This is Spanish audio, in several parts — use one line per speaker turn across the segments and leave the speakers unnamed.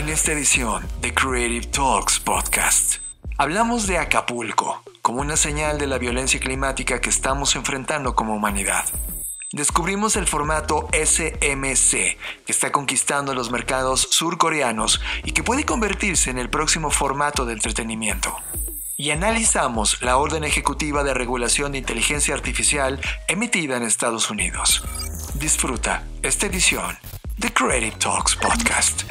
En esta edición de Creative Talks Podcast, hablamos de Acapulco como una señal de la violencia climática que estamos enfrentando como humanidad. Descubrimos el formato SMC, que está conquistando los mercados surcoreanos y que puede convertirse en el próximo formato de entretenimiento. Y analizamos la orden ejecutiva de regulación de inteligencia artificial emitida en Estados Unidos. Disfruta esta edición de Creative Talks Podcast.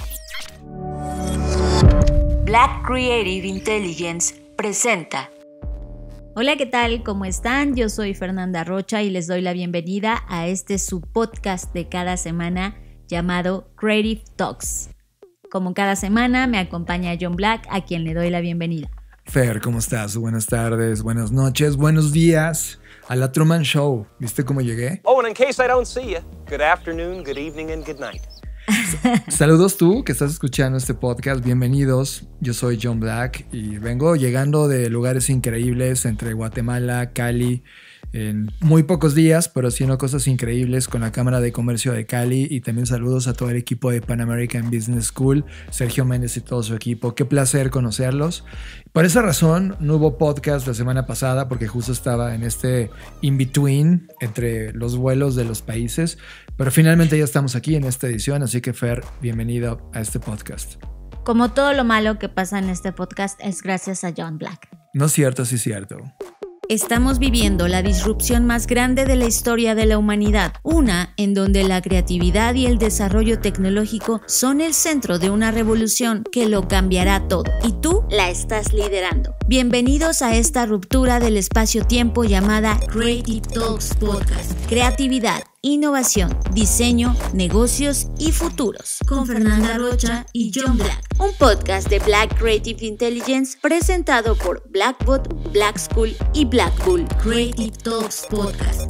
Black Creative Intelligence presenta.
Hola, ¿qué tal? ¿Cómo están? Yo soy Fernanda Rocha y les doy la bienvenida a este subpodcast de cada semana llamado Creative Talks. Como cada semana me acompaña John Black, a quien le doy la bienvenida.
Fer, ¿cómo estás? Buenas tardes, buenas noches, buenos días a la Truman Show. ¿Viste cómo llegué?
Oh, and in case I don't see you, good afternoon, good evening, and good night.
Saludos tú que estás escuchando este podcast, bienvenidos. Yo soy John Black y vengo llegando de lugares increíbles entre Guatemala, Cali, en muy pocos días, pero haciendo cosas increíbles con la Cámara de Comercio de Cali, y también saludos a todo el equipo de Pan American Business School, Sergio Méndez y todo su equipo. Qué placer conocerlos. Por esa razón no hubo podcast la semana pasada porque justo estaba en este in-between entre los vuelos de los países, pero finalmente ya estamos aquí en esta edición, así que Fer, bienvenido a este podcast.
Como todo lo malo que pasa en este podcast es gracias a John Black.
No es cierto, sí es cierto.
Estamos viviendo la disrupción más grande de la historia de la humanidad, una en donde la creatividad y el desarrollo tecnológico son el centro de una revolución que lo cambiará todo, y tú la estás liderando. Bienvenidos a esta ruptura del espacio-tiempo llamada Creative Talks Podcast. Creatividad, innovación, diseño, negocios y futuros. Con Fernanda Rocha y John Black. Un podcast de Black Creative Intelligence presentado por Blackbot, Black School y Blackpool. Creative Talks Podcast.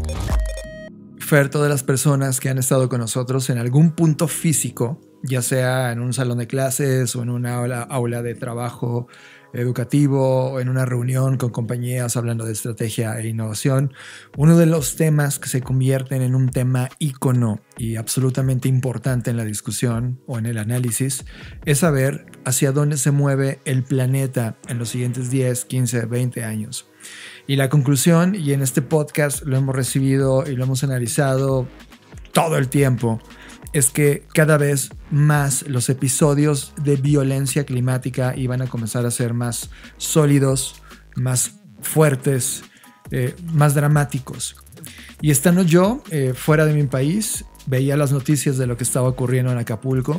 Fer, todas las personas que han estado con nosotros en algún punto físico, ya sea en un salón de clases o en una aula de trabajo educativo o en una reunión con compañías hablando de estrategia e innovación, uno de los temas que se convierten en un tema ícono y absolutamente importante en la discusión o en el análisis es saber hacia dónde se mueve el planeta en los siguientes 10, 15, 20 años. Y la conclusión, y en este podcast lo hemos recibido y lo hemos analizado todo el tiempo, es que cada vez más los episodios de violencia climática iban a comenzar a ser más sólidos, más fuertes, más dramáticos. Y estando yo fuera de mi país, veía las noticias de lo que estaba ocurriendo en Acapulco,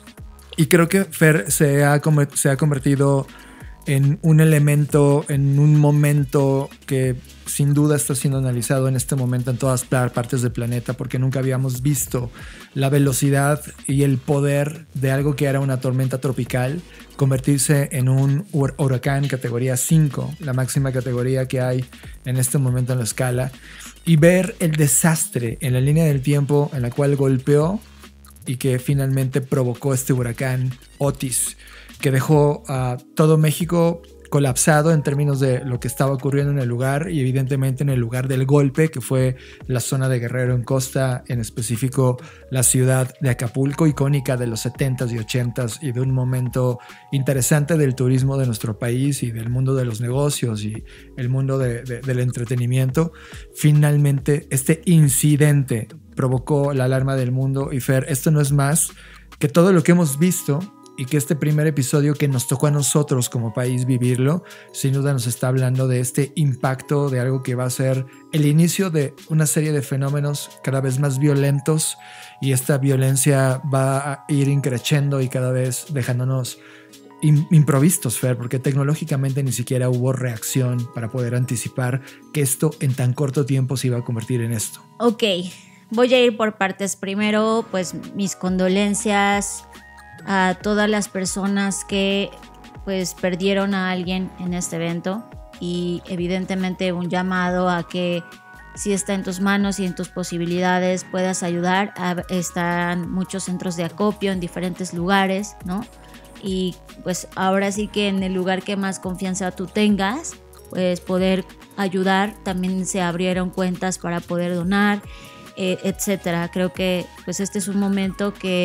y creo que Fer se ha convertido en un elemento, en un momento que sin duda está siendo analizado en este momento en todas partes del planeta, porque nunca habíamos visto la velocidad y el poder de algo que era una tormenta tropical convertirse en un huracán categoría 5, la máxima categoría que hay en este momento en la escala, y ver el desastre en la línea del tiempo en la cual golpeó y que finalmente provocó este huracán Otis, que dejó a todo México colapsado en términos de lo que estaba ocurriendo en el lugar, y evidentemente en el lugar del golpe, que fue la zona de Guerrero en Costa, en específico la ciudad de Acapulco, icónica de los 70s y 80s y de un momento interesante del turismo de nuestro país y del mundo de los negocios y el mundo del entretenimiento. Finalmente este incidente provocó la alarma del mundo, y Fer, esto no es más que todo lo que hemos visto, y que este primer episodio que nos tocó a nosotros como país vivirlo, sin duda nos está hablando de este impacto de algo que va a ser el inicio de una serie de fenómenos cada vez más violentos, y esta violencia va a ir increciendo y cada vez dejándonos improvistos, Fer, porque tecnológicamente ni siquiera hubo reacción para poder anticipar que esto en tan corto tiempo se iba a convertir en esto.
Ok, voy a ir por partes. Primero, pues mis condolencias a todas las personas que pues perdieron a alguien en este evento, y evidentemente un llamado a que si está en tus manos y en tus posibilidades puedas ayudar. Están muchos centros de acopio en diferentes lugares, ¿no? Y pues ahora sí que en el lugar que más confianza tú tengas, pues poder ayudar. También se abrieron cuentas para poder donar, etcétera. Creo que pues este es un momento que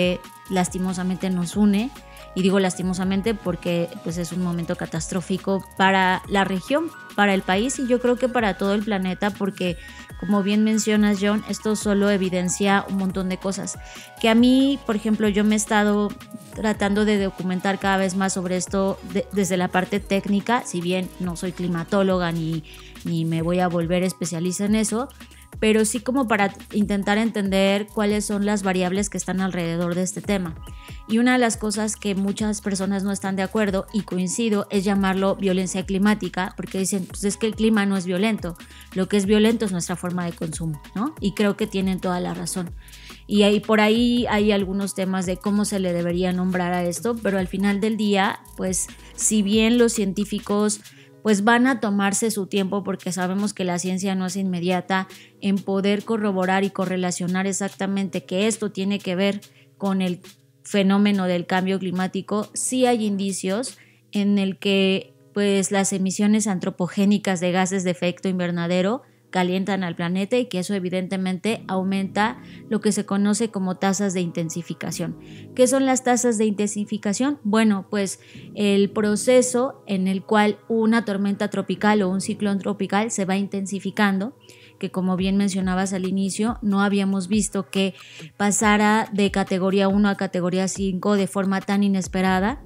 lastimosamente nos une. Y digo lastimosamente porque pues es un momento catastrófico para la región, para el país y yo creo que para todo el planeta, porque como bien mencionas, John, esto solo evidencia un montón de cosas. Que a mí, por ejemplo, yo me he estado tratando de documentar cada vez más sobre esto desde la parte técnica, si bien no soy climatóloga ni me voy a volver especialista en eso, pero sí como para intentar entender cuáles son las variables que están alrededor de este tema. Y una de las cosas que muchas personas no están de acuerdo, y coincido, es llamarlo violencia climática, porque dicen, pues es que el clima no es violento, lo que es violento es nuestra forma de consumo, ¿no? Y creo que tienen toda la razón. Y ahí, por ahí hay algunos temas de cómo se le debería nombrar a esto, pero al final del día, pues si bien los científicos pues van a tomarse su tiempo, porque sabemos que la ciencia no es inmediata, en poder corroborar y correlacionar exactamente que esto tiene que ver con el fenómeno del cambio climático, sí hay indicios en el que pues las emisiones antropogénicas de gases de efecto invernadero calientan al planeta y que eso evidentemente aumenta lo que se conoce como tasas de intensificación. ¿Qué son las tasas de intensificación? Bueno, pues el proceso en el cual una tormenta tropical o un ciclón tropical se va intensificando, que como bien mencionabas al inicio, no habíamos visto que pasara de categoría 1 a categoría 5 de forma tan inesperada.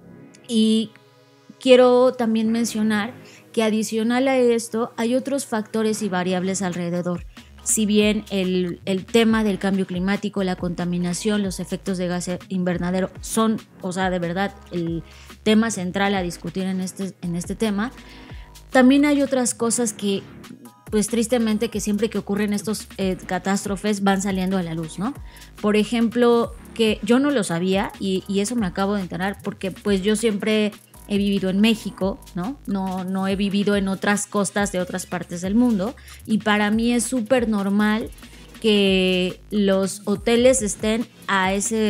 Y quiero también mencionar que adicional a esto hay otros factores y variables alrededor. Si bien el tema del cambio climático, la contaminación, los efectos de gas invernadero son, o sea, de verdad, el tema central a discutir en este tema, también hay otras cosas que, pues tristemente, que siempre que ocurren estos catástrofes van saliendo a la luz, ¿no? Por ejemplo, que yo no lo sabía y eso me acabo de enterar porque pues yo siempre he vivido en México, ¿no? No he vivido en otras costas de otras partes del mundo y para mí es súper normal que los hoteles estén a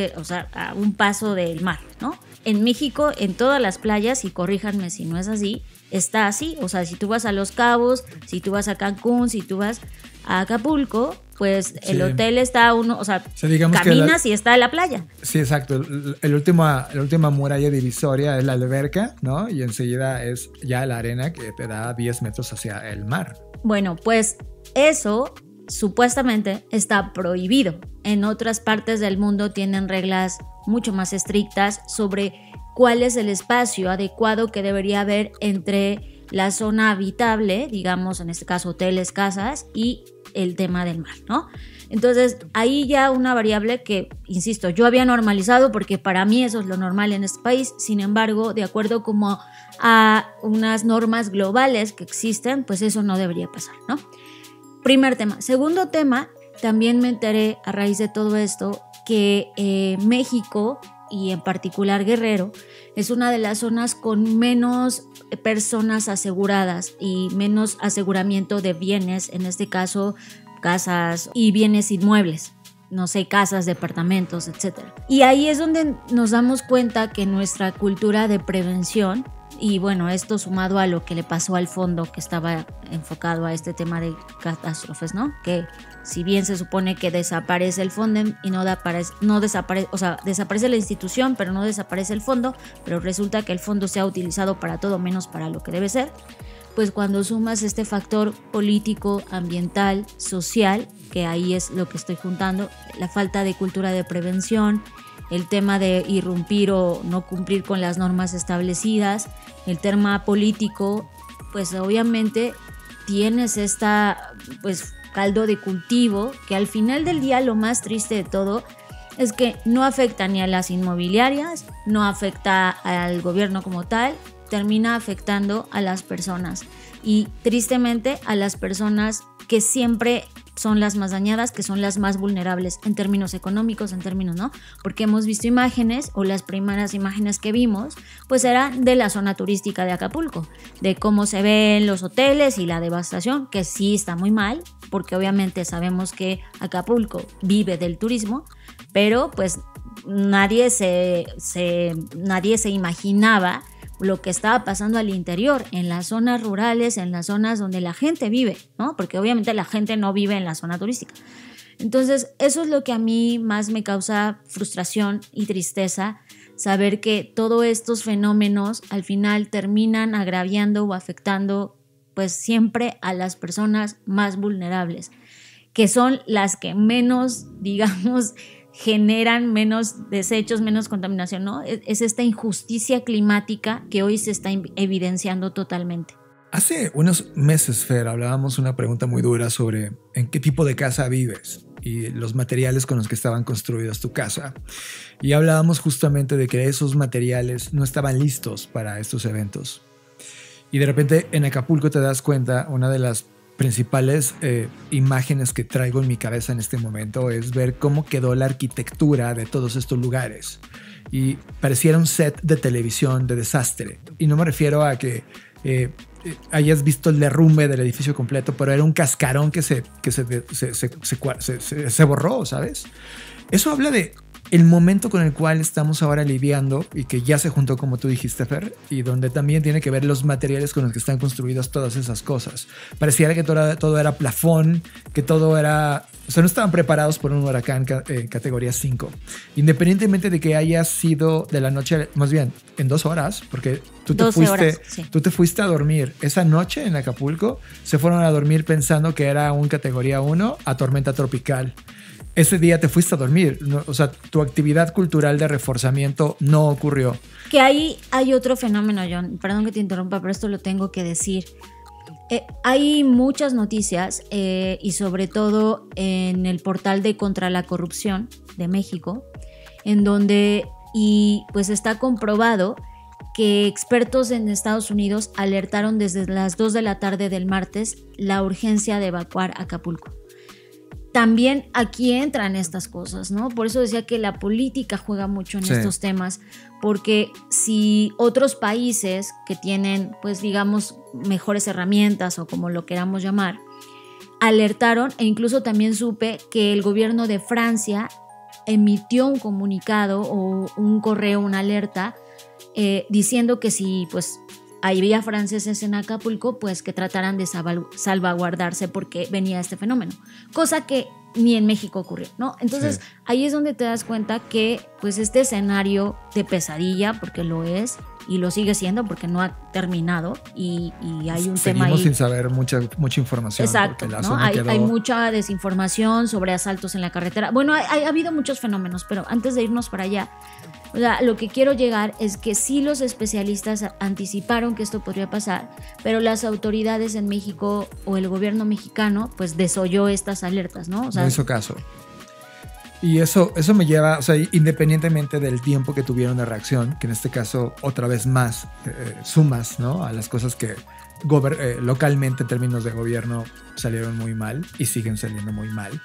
un paso del mar, ¿no? En México, en todas las playas, y corríjanme si no es así, está así. O sea, si tú vas a Los Cabos, si tú vas a Cancún, si tú vas a Acapulco, pues sí, el hotel está caminas y está en la playa.
Sí, exacto. La última muralla divisoria es la alberca, ¿no? Y enseguida es ya la arena que te da 10 metros hacia el mar.
Bueno, pues eso supuestamente está prohibido. En otras partes del mundo tienen reglas mucho más estrictas sobre cuál es el espacio adecuado que debería haber entre la zona habitable, digamos en este caso hoteles, casas, y el tema del mar, ¿no? Entonces ahí ya una variable que, insisto, yo había normalizado porque para mí eso es lo normal en este país. Sin embargo, de acuerdo como a unas normas globales que existen, pues eso no debería pasar, ¿no? Primer tema. Segundo tema, también me enteré a raíz de todo esto que México y en particular Guerrero es una de las zonas con menos personas aseguradas y menos aseguramiento de bienes, en este caso casas y bienes inmuebles, no sé, casas, departamentos, etc. Y ahí es donde nos damos cuenta que nuestra cultura de prevención, y bueno, esto sumado a lo que le pasó al fondo que estaba enfocado a este tema de catástrofes, ¿no? Que si bien se supone que desaparece el fondo y desaparece la institución, pero no desaparece el fondo, pero resulta que el fondo se ha utilizado para todo menos para lo que debe ser, pues cuando sumas este factor político, ambiental, social, que ahí es lo que estoy juntando, la falta de cultura de prevención, el tema de irrumpir o no cumplir con las normas establecidas, el tema político, pues obviamente tienes caldo de cultivo que al final del día lo más triste de todo es que no afecta ni a las inmobiliarias, no afecta al gobierno como tal, termina afectando a las personas y tristemente a las personas que siempre son las más dañadas, que son las más vulnerables en términos económicos, en términos, ¿no? Porque hemos visto imágenes, o las primeras imágenes que vimos, pues eran de la zona turística de Acapulco, de cómo se ven los hoteles y la devastación, que sí está muy mal, porque obviamente sabemos que Acapulco vive del turismo, pero pues nadie se imaginaba lo que estaba pasando al interior, en las zonas rurales, en las zonas donde la gente vive, ¿no? Porque obviamente la gente no vive en la zona turística. Entonces, eso es lo que a mí más me causa frustración y tristeza, saber que todos estos fenómenos al final terminan agraviando o afectando pues siempre a las personas más vulnerables, que son las que menos, digamos, generan menos desechos, menos contaminación, ¿no? Es esta injusticia climática que hoy se está evidenciando totalmente.
Hace unos meses, Fer, hablábamos una pregunta muy dura sobre en qué tipo de casa vives y los materiales con los que estaban construidas tu casa. Y hablábamos justamente de que esos materiales no estaban listos para estos eventos. Y de repente en Acapulco te das cuenta, una de las principales imágenes que traigo en mi cabeza en este momento es ver cómo quedó la arquitectura de todos estos lugares. Y pareciera un set de televisión de desastre. Y no me refiero a que hayas visto el derrumbe del edificio completo, pero era un cascarón que se borró, ¿sabes? Eso habla de el momento con el cual estamos ahora lidiando y que ya se juntó, como tú dijiste, Fer, y donde también tiene que ver los materiales con los que están construidas todas esas cosas. Pareciera que todo era plafón, que todo era... O sea, no estaban preparados por un huracán categoría 5. Independientemente de que haya sido de la noche, más bien en 2 horas, porque tú te fuiste a dormir. Esa noche en Acapulco se fueron a dormir pensando que era un categoría 1 a tormenta tropical. Ese día te fuiste a dormir, ¿no? O sea, tu actividad cultural de reforzamiento no ocurrió.
Que ahí hay otro fenómeno, John. Perdón que te interrumpa, pero esto lo tengo que decir. Hay muchas noticias y sobre todo en el portal de Contra la Corrupción de México, en donde pues está comprobado que expertos en Estados Unidos alertaron desde las 2 de la tarde del martes la urgencia de evacuar Acapulco. También aquí entran estas cosas, ¿no? Por eso decía que la política juega mucho en estos temas, porque si otros países que tienen, pues digamos, mejores herramientas o como lo queramos llamar, alertaron, e incluso también supe que el gobierno de Francia emitió un comunicado o un correo, una alerta, diciendo que si pues había franceses en Acapulco, pues que trataran de salvaguardarse porque venía este fenómeno, cosa que ni en México ocurrió, ¿no? Entonces ahí es donde te das cuenta que pues este escenario de pesadilla, porque lo es y lo sigue siendo porque no ha terminado y hay un tema ahí.
Seguimos sin saber mucha información.
Exacto, ¿no? Hay mucha desinformación sobre asaltos en la carretera. Bueno, ha habido muchos fenómenos, pero antes de irnos para allá, o sea, lo que quiero llegar es que sí los especialistas anticiparon que esto podría pasar, pero las autoridades en México o el gobierno mexicano pues desoyó estas alertas, ¿no? O sea,
no hizo caso. Y eso me lleva, o sea, independientemente del tiempo que tuvieron de reacción, que en este caso otra vez más sumas, ¿no? A las cosas que localmente en términos de gobierno salieron muy mal y siguen saliendo muy mal,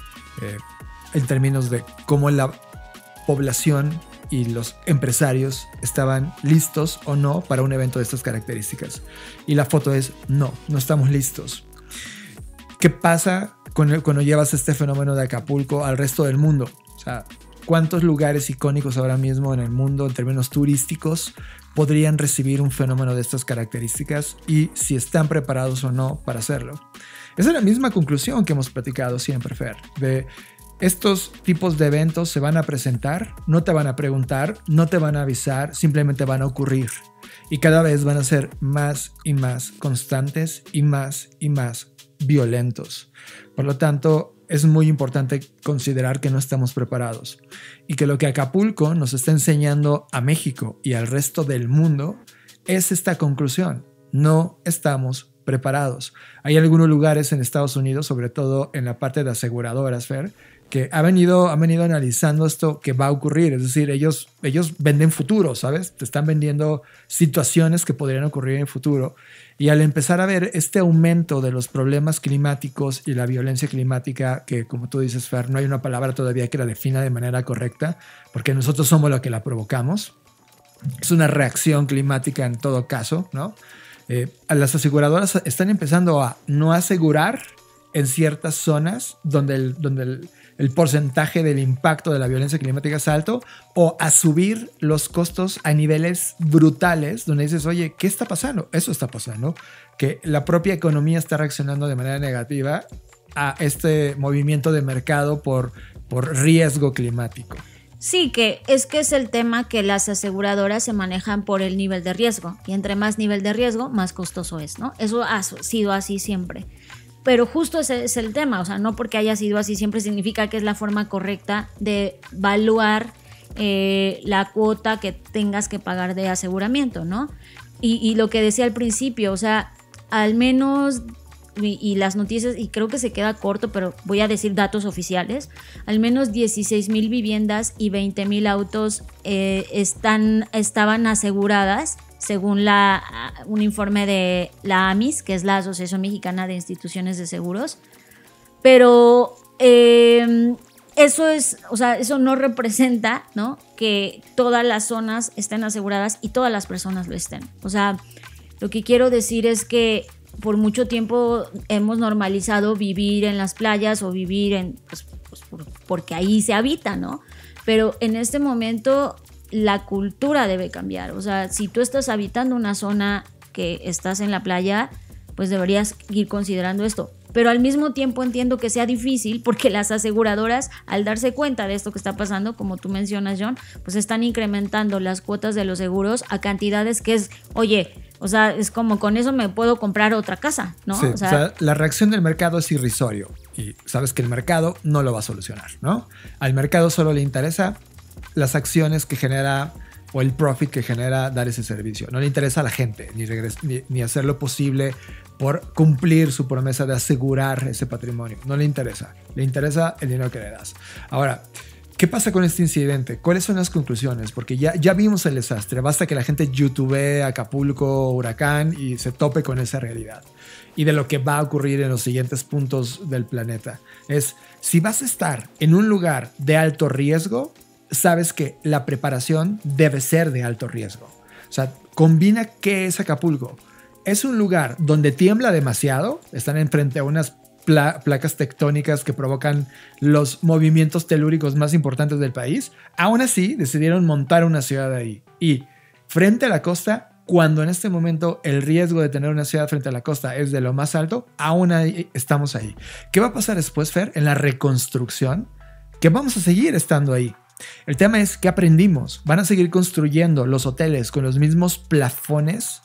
en términos de cómo la población y los empresarios estaban listos o no para un evento de estas características. Y la foto es no estamos listos. ¿Qué pasa cuando llevas este fenómeno de Acapulco al resto del mundo? O sea, ¿cuántos lugares icónicos ahora mismo en el mundo en términos turísticos podrían recibir un fenómeno de estas características y si están preparados o no para hacerlo? Esa es la misma conclusión que hemos platicado siempre, Fer, de estos tipos de eventos se van a presentar, no te van a preguntar, no te van a avisar, simplemente van a ocurrir. Y cada vez van a ser más y más constantes y más violentos. Por lo tanto, es muy importante considerar que no estamos preparados y que lo que Acapulco nos está enseñando a México y al resto del mundo es esta conclusión. No estamos preparados. Hay algunos lugares en Estados Unidos, sobre todo en la parte de aseguradoras, Fer, que han venido analizando esto que va a ocurrir. Es decir, ellos venden futuro, ¿sabes? Te están vendiendo situaciones que podrían ocurrir en el futuro. Y al empezar a ver este aumento de los problemas climáticos y la violencia climática, que como tú dices, Fer, no hay una palabra todavía que la defina de manera correcta, porque nosotros somos los que la provocamos. Es una reacción climática en todo caso, ¿no? Las aseguradoras están empezando a no asegurar en ciertas zonas donde el porcentaje del impacto de la violencia climática es alto, o a subir los costos a niveles brutales donde dices, oye, ¿qué está pasando? Eso está pasando, que la propia economía está reaccionando de manera negativa a este movimiento de mercado por riesgo climático.
Sí, que es el tema que las aseguradoras se manejan por el nivel de riesgo, y entre más nivel de riesgo, más costoso es, ¿no? Eso ha sido así siempre. Pero justo ese es el tema, o sea, no porque haya sido así siempre significa que es la forma correcta de evaluar la cuota que tengas que pagar de aseguramiento, ¿no? Y lo que decía al principio, o sea, al menos, y las noticias, y creo que se queda corto, pero voy a decir datos oficiales, al menos 16,000 viviendas y 20,000 autos estaban aseguradas, según un informe de la AMIS, que es la Asociación Mexicana de Instituciones de Seguros. Pero eso no representa, ¿no?, que todas las zonas estén aseguradas y todas las personas lo estén. O sea, lo que quiero decir es que por mucho tiempo hemos normalizado vivir en las playas o vivir porque ahí se habita, ¿no? Pero en este momento la cultura debe cambiar. O sea, si tú estás habitando una zona que estás en la playa, pues deberías ir considerando esto. Pero al mismo tiempo entiendo que sea difícil porque las aseguradoras, al darse cuenta de esto que está pasando, como tú mencionas, John, pues están incrementando las cuotas de los seguros a cantidades que es, oye, o sea, es como con eso me puedo comprar otra casa, ¿no?
Sí, o sea, la reacción del mercado es irrisorio y sabes que el mercado no lo va a solucionar, ¿no? Al mercado solo le interesa las acciones que genera o el profit que genera dar ese servicio. No le interesa a la gente ni hacer lo posible por cumplir su promesa de asegurar ese patrimonio. No le interesa. Le interesa el dinero que le das. Ahora, ¿qué pasa con este incidente? ¿Cuáles son las conclusiones? Porque ya vimos el desastre. Basta que la gente youtubee Acapulco, huracán y se tope con esa realidad. Y de lo que va a ocurrir en los siguientes puntos del planeta. Es, si vas a estar en un lugar de alto riesgo, sabes que la preparación debe ser de alto riesgo. O sea, combina qué es Acapulco. Es un lugar donde tiembla demasiado. Están enfrente a unas placas tectónicas que provocan los movimientos telúricos más importantes del país. Aún así, decidieron montar una ciudad ahí. Y frente a la costa, cuando en este momento el riesgo de tener una ciudad frente a la costa es de lo más alto, aún ahí estamos ahí. ¿Qué va a pasar después, Fer? En la reconstrucción, que vamos a seguir estando ahí. El tema es, ¿qué aprendimos? ¿Van a seguir construyendo los hoteles con los mismos plafones?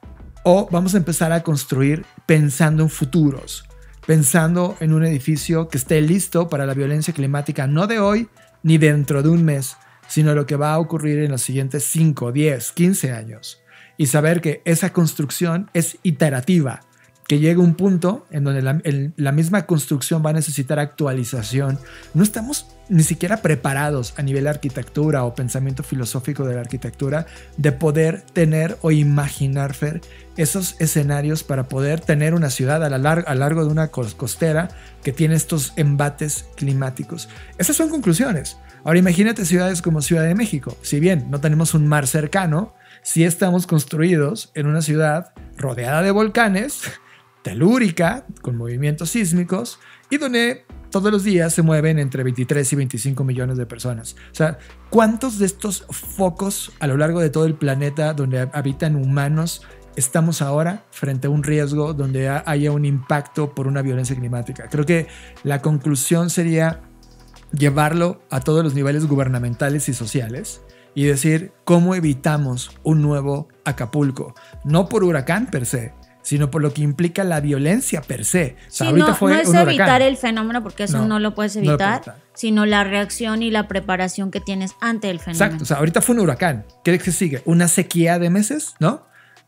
¿O vamos a empezar a construir pensando en futuros? Pensando en un edificio que esté listo para la violencia climática, no de hoy ni dentro de un mes, sino lo que va a ocurrir en los siguientes 5, 10, 15 años. Y saber que esa construcción es iterativa, que llega un punto en donde la misma construcción va a necesitar actualización. No estamos ni siquiera preparados a nivel de arquitectura o pensamiento filosófico de la arquitectura de poder tener o imaginar, Fer, esos escenarios para poder tener una ciudad a lo largo de una costera que tiene estos embates climáticos. Esas son conclusiones. Ahora imagínate ciudades como Ciudad de México. Si bien no tenemos un mar cercano, sí estamos construidos en una ciudad rodeada de volcanes, telúrica, con movimientos sísmicos y donde todos los días se mueven entre 23 y 25 millones de personas. O sea, ¿cuántos de estos focos a lo largo de todo el planeta donde habitan humanos estamos ahora frente a un riesgo donde haya un impacto por una violencia climática? Creo que la conclusión sería llevarlo a todos los niveles gubernamentales y sociales y decir cómo evitamos un nuevo Acapulco, no por huracán per se, sino por lo que implica la violencia per se. O sea,
sí,
ahorita
no es
un
evitar
huracán.
el fenómeno, porque eso no lo puedes evitar, sino la reacción y la preparación que tienes ante el fenómeno.
Exacto, o sea, ahorita fue un huracán. ¿Qué sigue? ¿Una sequía de meses? ¿No?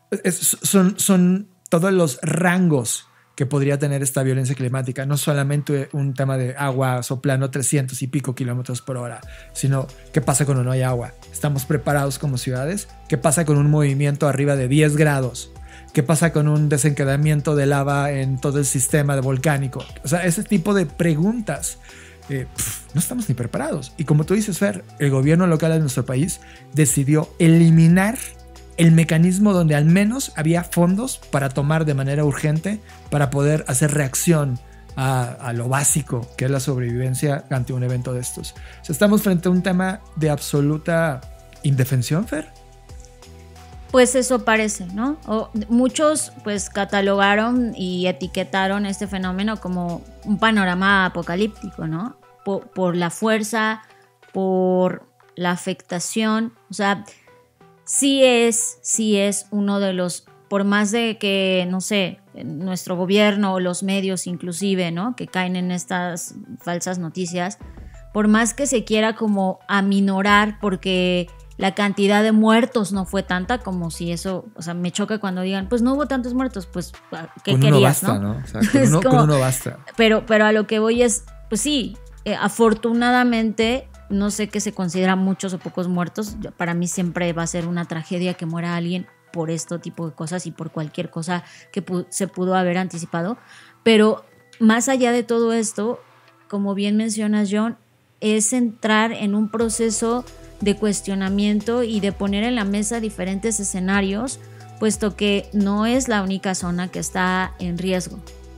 Son todos los rangos que podría tener esta violencia climática. No solamente un tema de agua soplando 300 y pico kilómetros por hora, sino qué pasa cuando no hay agua. ¿Estamos preparados como ciudades? ¿Qué pasa con un movimiento arriba de 10 grados? ¿Qué pasa con un desencadenamiento de lava en todo el sistema volcánico? O sea, ese tipo de preguntas. No estamos ni preparados. Y como tú dices, Fer, el gobierno local de nuestro país decidió eliminar el mecanismo donde al menos había fondos para tomar de manera urgente para poder hacer reacción a lo básico que es la sobrevivencia ante un evento de estos. O sea, estamos frente a un tema de absoluta indefensión, Fer.
Pues eso parece, ¿no? Muchos pues catalogaron y etiquetaron este fenómeno como un panorama apocalíptico, ¿no? Por la fuerza, por la afectación, o sea, sí es uno de los, por más de que, no sé, nuestro gobierno o los medios inclusive, ¿no? Que caen en estas falsas noticias, por más que se quiera como aminorar porque la cantidad de muertos no fue tanta, como si eso, o sea, me choca cuando digan, pues no hubo tantos muertos, pues, ¿qué
con
querías,
uno basta,
no?
O sea, con uno basta.
Pero a lo que voy es, pues sí, afortunadamente, no sé qué se considera muchos o pocos muertos, para mí siempre va a ser una tragedia que muera alguien por este tipo de cosas y por cualquier cosa que se pudo haber anticipado, pero más allá de todo esto, como bien mencionas, John, es entrar en un proceso de cuestionamiento y de poner en la mesa diferentes escenarios, puesto que no es la única zona que está en riesgo.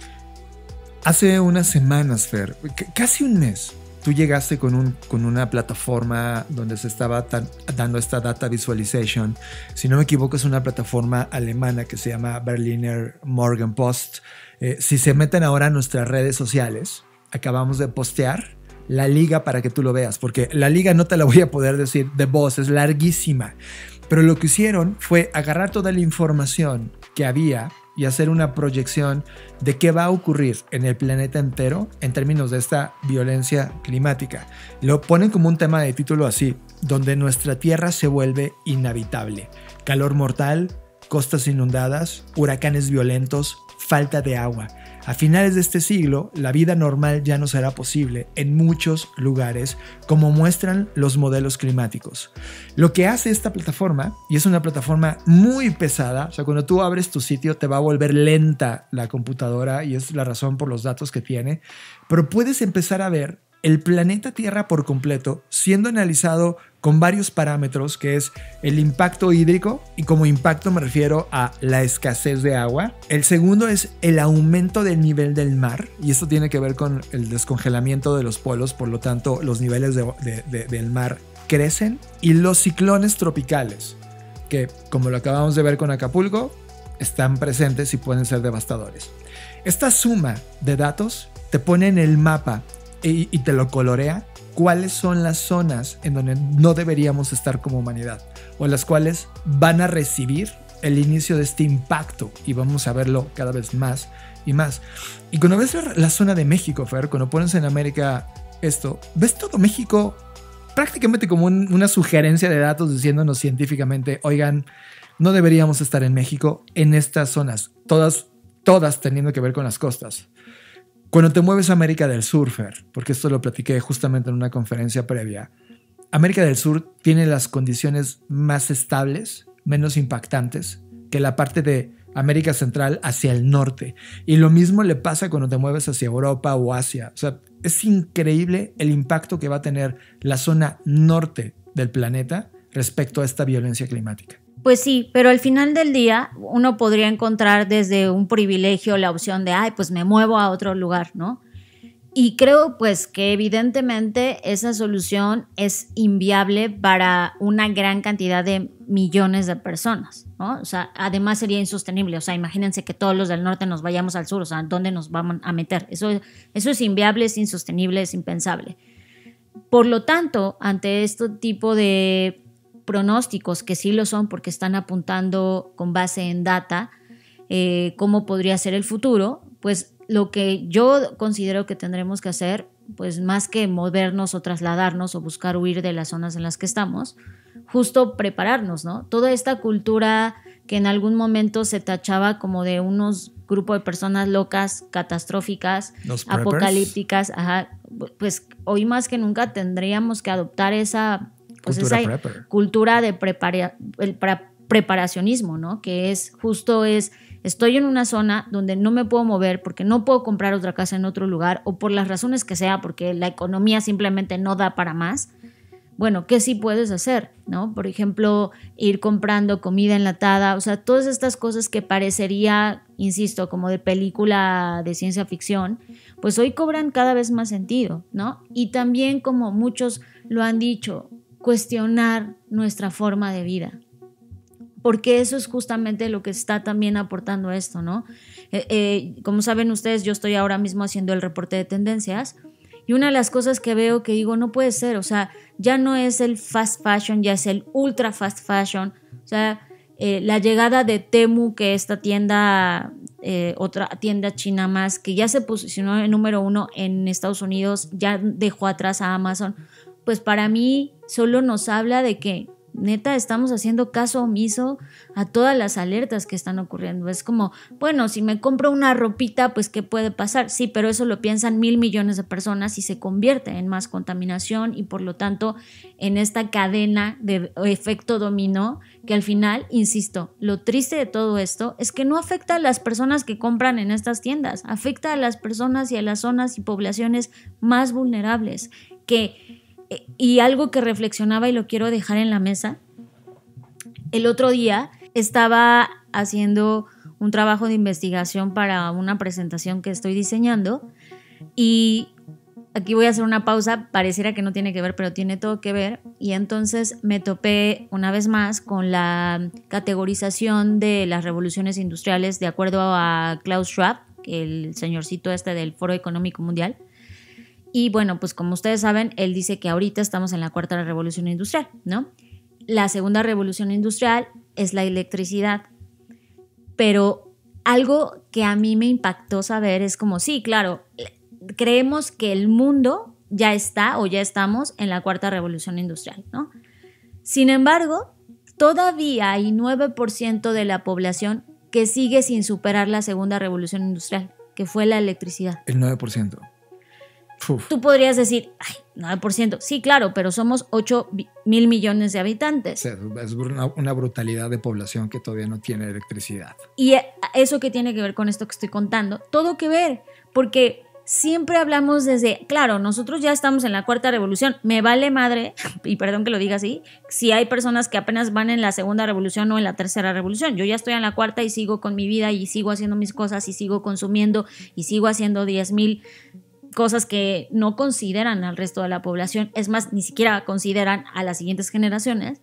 Hace unas semanas, Fer, casi un mes, tú llegaste con una plataforma donde se estaba dando esta data visualization. Si no me equivoco, es una plataforma alemana que se llama Berliner Morgenpost. Si se meten ahora a nuestras redes sociales, acabamos de postear la liga para que tú lo veas, porque la liga no te la voy a poder decir de voz, es larguísima. Pero lo que hicieron fue agarrar toda la información que había y hacer una proyección de qué va a ocurrir en el planeta entero en términos de esta violencia climática. Lo ponen como un tema de título así, donde nuestra tierra se vuelve inhabitable. Calor mortal, costas inundadas, huracanes violentos, falta de agua. A finales de este siglo, la vida normal ya no será posible en muchos lugares, como muestran los modelos climáticos. Lo que hace esta plataforma, y es una plataforma muy pesada, o sea, cuando tú abres tu sitio te va a volver lenta la computadora y es la razón por los datos que tiene, pero puedes empezar a ver el planeta Tierra por completo siendo analizado con varios parámetros, que es el impacto hídrico, y como impacto me refiero a la escasez de agua. El segundo es el aumento del nivel del mar, y esto tiene que ver con el descongelamiento de los polos, por lo tanto los niveles del mar crecen. Y los ciclones tropicales, que como lo acabamos de ver con Acapulco, están presentes y pueden ser devastadores. Esta suma de datos te pone en el mapa y te lo colorea cuáles son las zonas en donde no deberíamos estar como humanidad, o las cuales van a recibir el inicio de este impacto, y vamos a verlo cada vez más y más. Y cuando ves la zona de México, Fer, cuando pones en América esto, ves todo México prácticamente como una sugerencia de datos diciéndonos científicamente, oigan, no deberíamos estar en México en estas zonas, todas teniendo que ver con las costas. Cuando te mueves a América del Sur, Fer, porque esto lo platiqué justamente en una conferencia previa, América del Sur tiene las condiciones más estables, menos impactantes que la parte de América Central hacia el norte. Y lo mismo le pasa cuando te mueves hacia Europa o Asia. O sea, es increíble el impacto que va a tener la zona norte del planeta respecto a esta violencia climática.
Pues sí, pero al final del día uno podría encontrar desde un privilegio la opción de, pues me muevo a otro lugar, ¿no? Y creo pues que evidentemente esa solución es inviable para una gran cantidad de millones de personas, ¿no? O sea, además sería insostenible. O sea, imagínense que todos los del norte nos vayamos al sur, o sea, ¿dónde nos vamos a meter? Eso es inviable, es insostenible, es impensable. Por lo tanto, ante este tipo de pronósticos, que sí lo son porque están apuntando con base en data cómo podría ser el futuro, pues lo que yo considero que tendremos que hacer, pues más que movernos o trasladarnos o buscar huir de las zonas en las que estamos, justo prepararnos, ¿no? Toda esta cultura que en algún momento se tachaba como de unos grupos de personas locas, catastróficas, apocalípticas, pues hoy más que nunca tendríamos que adoptar esa cultura de preparacionismo, ¿no? Que estoy en una zona donde no me puedo mover porque no puedo comprar otra casa en otro lugar, o por las razones que sea, porque la economía simplemente no da para más. Bueno, ¿qué sí puedes hacer, ¿no? Por ejemplo, ir comprando comida enlatada, o sea, todas estas cosas que parecería, insisto, como de película de ciencia ficción, pues hoy cobran cada vez más sentido, ¿no? Y también, como muchos lo han dicho, cuestionar nuestra forma de vida. porque eso es justamente lo que está también aportando esto, ¿no? Como saben ustedes, yo estoy ahora mismo haciendo el reporte de tendencias y una de las cosas que veo que digo, no puede ser, o sea, ya no es el fast fashion, ya es el ultra fast fashion, o sea, la llegada de Temu, que esta tienda, otra tienda china más, que ya se posicionó en número 1 en Estados Unidos, ya dejó atrás a Amazon, pues para mí solo nos habla de que neta estamos haciendo caso omiso a todas las alertas que están ocurriendo. Es como, bueno, si me compro una ropita, pues ¿qué puede pasar? Sí, pero eso lo piensan 1,000 millones de personas y se convierte en más contaminación y por lo tanto en esta cadena de efecto dominó que al final, insisto, lo triste de todo esto es que no afecta a las personas que compran en estas tiendas, afecta a las personas y a las zonas y poblaciones más vulnerables y algo que reflexionaba y lo quiero dejar en la mesa. El otro día estaba haciendo un trabajo de investigación para una presentación que estoy diseñando y aquí voy a hacer una pausa, pareciera que no tiene que ver, pero tiene todo que ver, y entonces me topé una vez más con la categorización de las revoluciones industriales de acuerdo a Klaus Schwab, el señorcito del Foro Económico Mundial. Y bueno, pues como ustedes saben, él dice que ahorita estamos en la cuarta revolución industrial, ¿no? La segunda revolución industrial es la electricidad. Pero algo que a mí me impactó saber es como, sí, claro, creemos que el mundo ya está o ya estamos en la cuarta revolución industrial, ¿no? Sin embargo, todavía hay 9% de la población que sigue sin superar la segunda revolución industrial, que fue la electricidad.
El 9%. Uf.
Tú podrías decir, ay, 9%. Sí, claro, pero somos 8,000 millones de habitantes.
O sea, es una brutalidad de población que todavía no tiene electricidad.
Y eso que tiene que ver con esto que estoy contando, todo que ver, porque siempre hablamos desde, claro, nosotros ya estamos en la cuarta revolución, me vale madre, y perdón que lo diga así, si hay personas que apenas van en la segunda revolución o en la tercera revolución. Yo ya estoy en la cuarta y sigo con mi vida y sigo haciendo mis cosas y sigo consumiendo y sigo haciendo 10,000 cosas que no consideran al resto de la población, es más, ni siquiera consideran a las siguientes generaciones.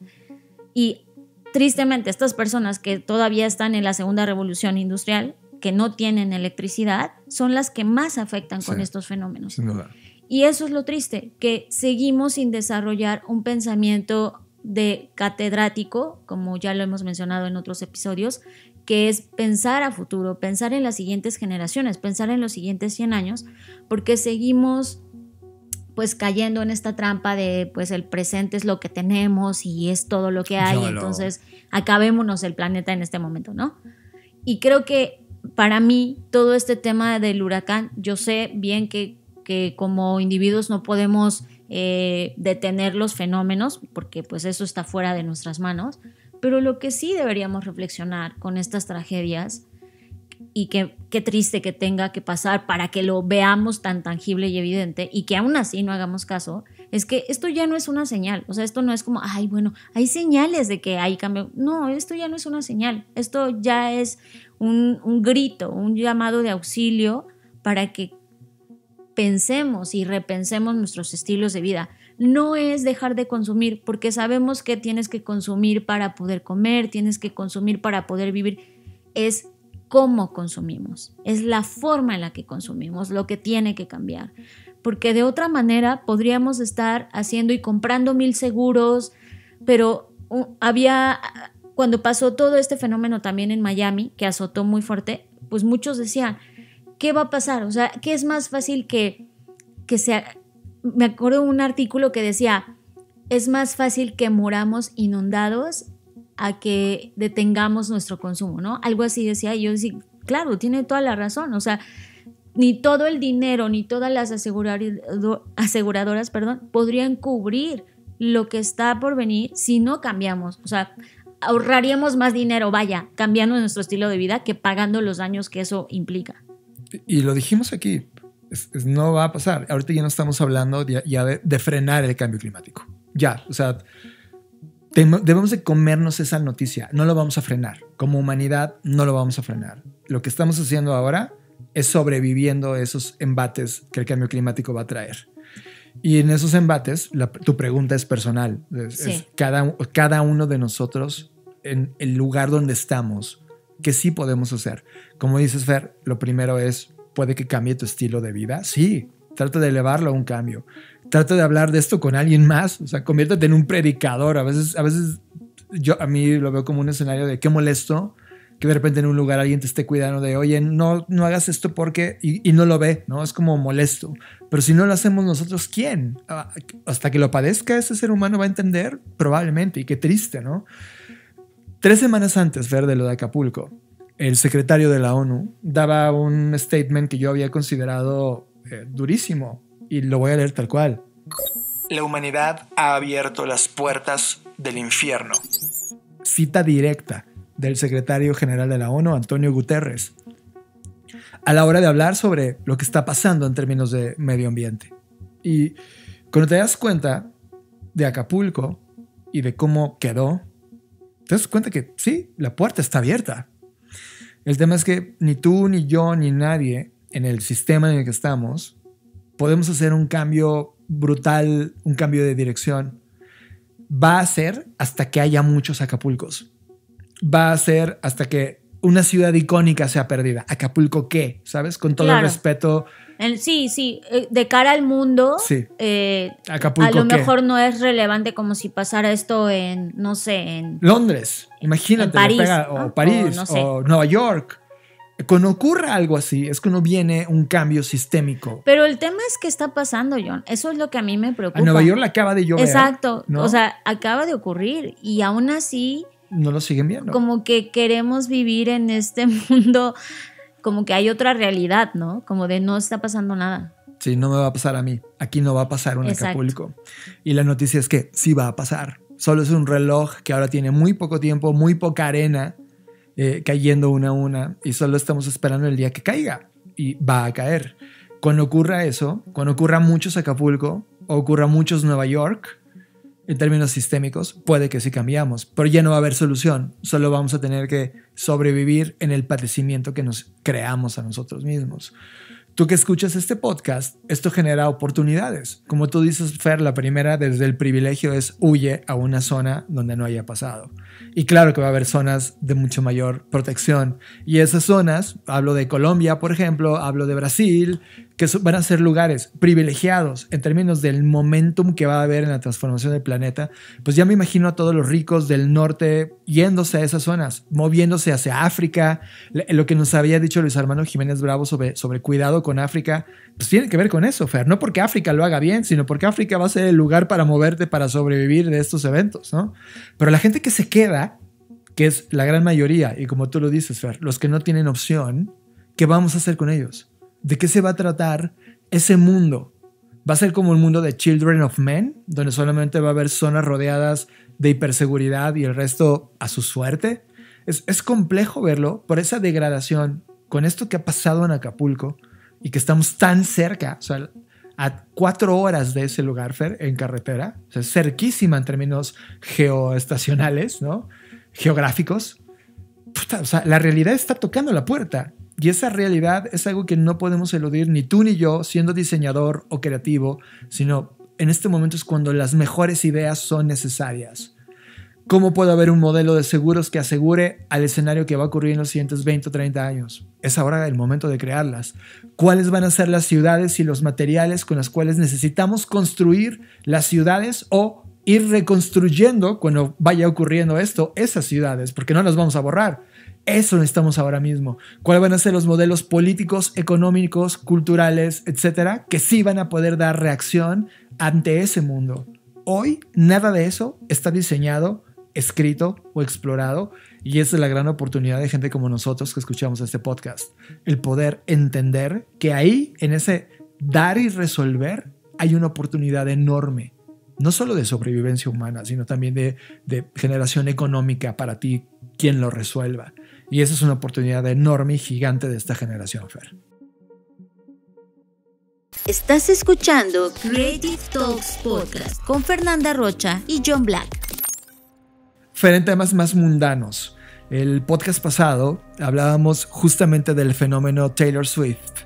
Y tristemente estas personas que todavía están en la segunda revolución industrial, que no tienen electricidad, son las que más afectan con estos fenómenos.
Sin duda.
Y eso es lo triste, que seguimos sin desarrollar un pensamiento de catedrático, como ya lo hemos mencionado en otros episodios, que es pensar a futuro, pensar en las siguientes generaciones, pensar en los siguientes 100 años, porque seguimos pues cayendo en esta trampa de pues el presente es lo que tenemos y es todo lo que hay, entonces acabémonos el planeta en este momento, ¿no? Y creo que para mí todo este tema del huracán, yo sé bien que como individuos no podemos detener los fenómenos, porque pues eso está fuera de nuestras manos, pero lo que sí deberíamos reflexionar con estas tragedias, y qué triste que tenga que pasar para que lo veamos tan tangible y evidente y que aún así no hagamos caso, es que esto ya no es una señal. O sea, esto no es como, ay, bueno, hay señales de que hay cambio. No, esto ya no es una señal. Esto ya es un grito, un llamado de auxilio para que pensemos y repensemos nuestros estilos de vida. No es dejar de consumir, porque sabemos que tienes que consumir para poder comer, tienes que consumir para poder vivir. Es cómo consumimos, es la forma en la que consumimos lo que tiene que cambiar, porque de otra manera podríamos estar haciendo y comprando 1,000 seguros, pero cuando pasó todo este fenómeno también en Miami, que azotó muy fuerte, pues muchos decían, ¿qué va a pasar? O sea, ¿qué es más fácil que sea? Me acuerdo de un artículo que decía, es más fácil que muramos inundados a que detengamos nuestro consumo, ¿no? Algo así decía, y yo decía, claro, tiene toda la razón, o sea, ni todo el dinero, ni todas las aseguradoras, podrían cubrir lo que está por venir si no cambiamos, o sea, ahorraríamos más dinero, cambiando nuestro estilo de vida que pagando los daños que eso implica.
Y lo dijimos aquí, no va a pasar. Ahorita ya no estamos hablando ya de frenar el cambio climático. Ya, o sea, debemos de comernos esa noticia. No lo vamos a frenar. Como humanidad no lo vamos a frenar. Lo que estamos haciendo ahora es sobreviviendo esos embates que el cambio climático va a traer. Y en esos embates, tu pregunta es personal.
Sí.
Cada uno de nosotros en el lugar donde estamos, que sí podemos hacer. Como dices, Fer, lo primero es, ¿puede que cambie tu estilo de vida? Sí, trata de elevarlo a un cambio. Trata de hablar de esto con alguien más, o sea, conviértete en un predicador. A veces a mí lo veo como un escenario de qué molesto que de repente en un lugar alguien te esté cuidando de, oye, no hagas esto porque, y no lo ve, ¿no? Es como molesto. Pero si no lo hacemos nosotros, ¿quién? Hasta que lo padezca ese ser humano va a entender, probablemente, y qué triste, ¿no? 3 semanas antes, Fer, de lo de Acapulco, el secretario de la ONU daba un statement que yo había considerado durísimo, y lo voy a leer tal cual.
La humanidad ha abierto las puertas del infierno.
Cita directa del secretario general de la ONU, Antonio Guterres, a la hora de hablar sobre lo que está pasando en términos de medio ambiente. Y cuando te das cuenta de Acapulco y de cómo quedó, te das cuenta que sí, la puerta está abierta. El tema es que ni tú, ni yo, ni nadie en el sistema en el que estamos podemos hacer un cambio brutal, un cambio de dirección. Va a ser hasta que haya muchos Acapulcos. Va a ser hasta que una ciudad icónica sea perdida. ¿Acapulco qué? ¿Sabes? Con todo el respeto.
Sí. De cara al mundo,
sí. ¿Acapulco
a lo
qué?
mejor no es relevante como si pasara esto en, no sé, en
Londres. Imagínate.
En París,
o París,
no sé.
o Nueva York. Cuando ocurra algo así, es cuando viene un cambio sistémico.
Pero el tema es que está pasando, John. Eso es lo que a mí me preocupa.
A Nueva York le acaba de llover.
Exacto.
¿no?
O sea, acaba de ocurrir y aún así
no lo siguen viendo.
Como que queremos vivir en este mundo, como que hay otra realidad, ¿no? Como de no está pasando nada.
Sí, no me va a pasar a mí. Aquí no va a pasar un Acapulco. Y la noticia es que sí va a pasar. Solo es un reloj que ahora tiene muy poco tiempo, muy poca arena cayendo una a una. Y solo estamos esperando el día que caiga. Y va a caer. Cuando ocurra eso, cuando ocurra muchos Acapulco o ocurra muchos Nueva York, en términos sistémicos, puede que sí cambiamos, pero ya no va a haber solución. Solo vamos a tener que sobrevivir en el padecimiento que nos creamos a nosotros mismos. Tú que escuchas este podcast, esto genera oportunidades. Como tú dices, Fer, la primera desde el privilegio es huye a una zona donde no haya pasado. Y claro que va a haber zonas de mucho mayor protección. Y esas zonas, hablo de Colombia, por ejemplo, hablo de Brasil, que van a ser lugares privilegiados en términos del momentum que va a haber en la transformación del planeta. Pues ya me imagino a todos los ricos del norte yéndose a esas zonas, moviéndose hacia África. Lo que nos había dicho Luis Armando Jiménez Bravo sobre cuidado con África, pues tiene que ver con eso, Fer. No porque África lo haga bien, sino porque África va a ser el lugar para moverte, para sobrevivir de estos eventos, ¿no? Pero la gente que se queda, que es la gran mayoría, y como tú lo dices, Fer, los que no tienen opción, ¿qué vamos a hacer con ellos? ¿De qué se va a tratar ese mundo? ¿Va a ser como el mundo de Children of Men, donde solamente va a haber zonas rodeadas de hiperseguridad y el resto a su suerte? Es complejo verlo por esa degradación con esto que ha pasado en Acapulco y que estamos tan cerca, o sea, a 4 horas de ese lugar, Fer, en carretera, o sea, cerquísima en términos geoestacionales, ¿no? Geográficos. Puta, o sea, la realidad está tocando la puerta. Y esa realidad es algo que no podemos eludir ni tú ni yo siendo diseñador o creativo, sino en este momento es cuando las mejores ideas son necesarias. ¿Cómo puede haber un modelo de seguros que asegure al escenario que va a ocurrir en los siguientes 20 o 30 años? Es ahora el momento de crearlas. ¿Cuáles van a ser las ciudades y los materiales con los cuales necesitamos construir las ciudades o ir reconstruyendo cuando vaya ocurriendo esto, esas ciudades? Porque no las vamos a borrar. Eso necesitamos ahora mismo. ¿Cuáles van a ser los modelos políticos, económicos, culturales, etcétera, que sí van a poder dar reacción ante ese mundo? Hoy nada de eso está diseñado, escrito o explorado, y esa es la gran oportunidad de gente como nosotros que escuchamos este podcast. El poder entender que ahí, en ese dar y resolver, hay una oportunidad enorme. No solo de sobrevivencia humana, sino también de generación económica para ti, quien lo resuelva. Y esa es una oportunidad enorme y gigante de esta generación, Fer.
Estás escuchando Creative Talks Podcast con Fernanda Rocha y John Black.
Fer, en temas más mundanos. El podcast pasado hablábamos justamente del fenómeno Taylor Swift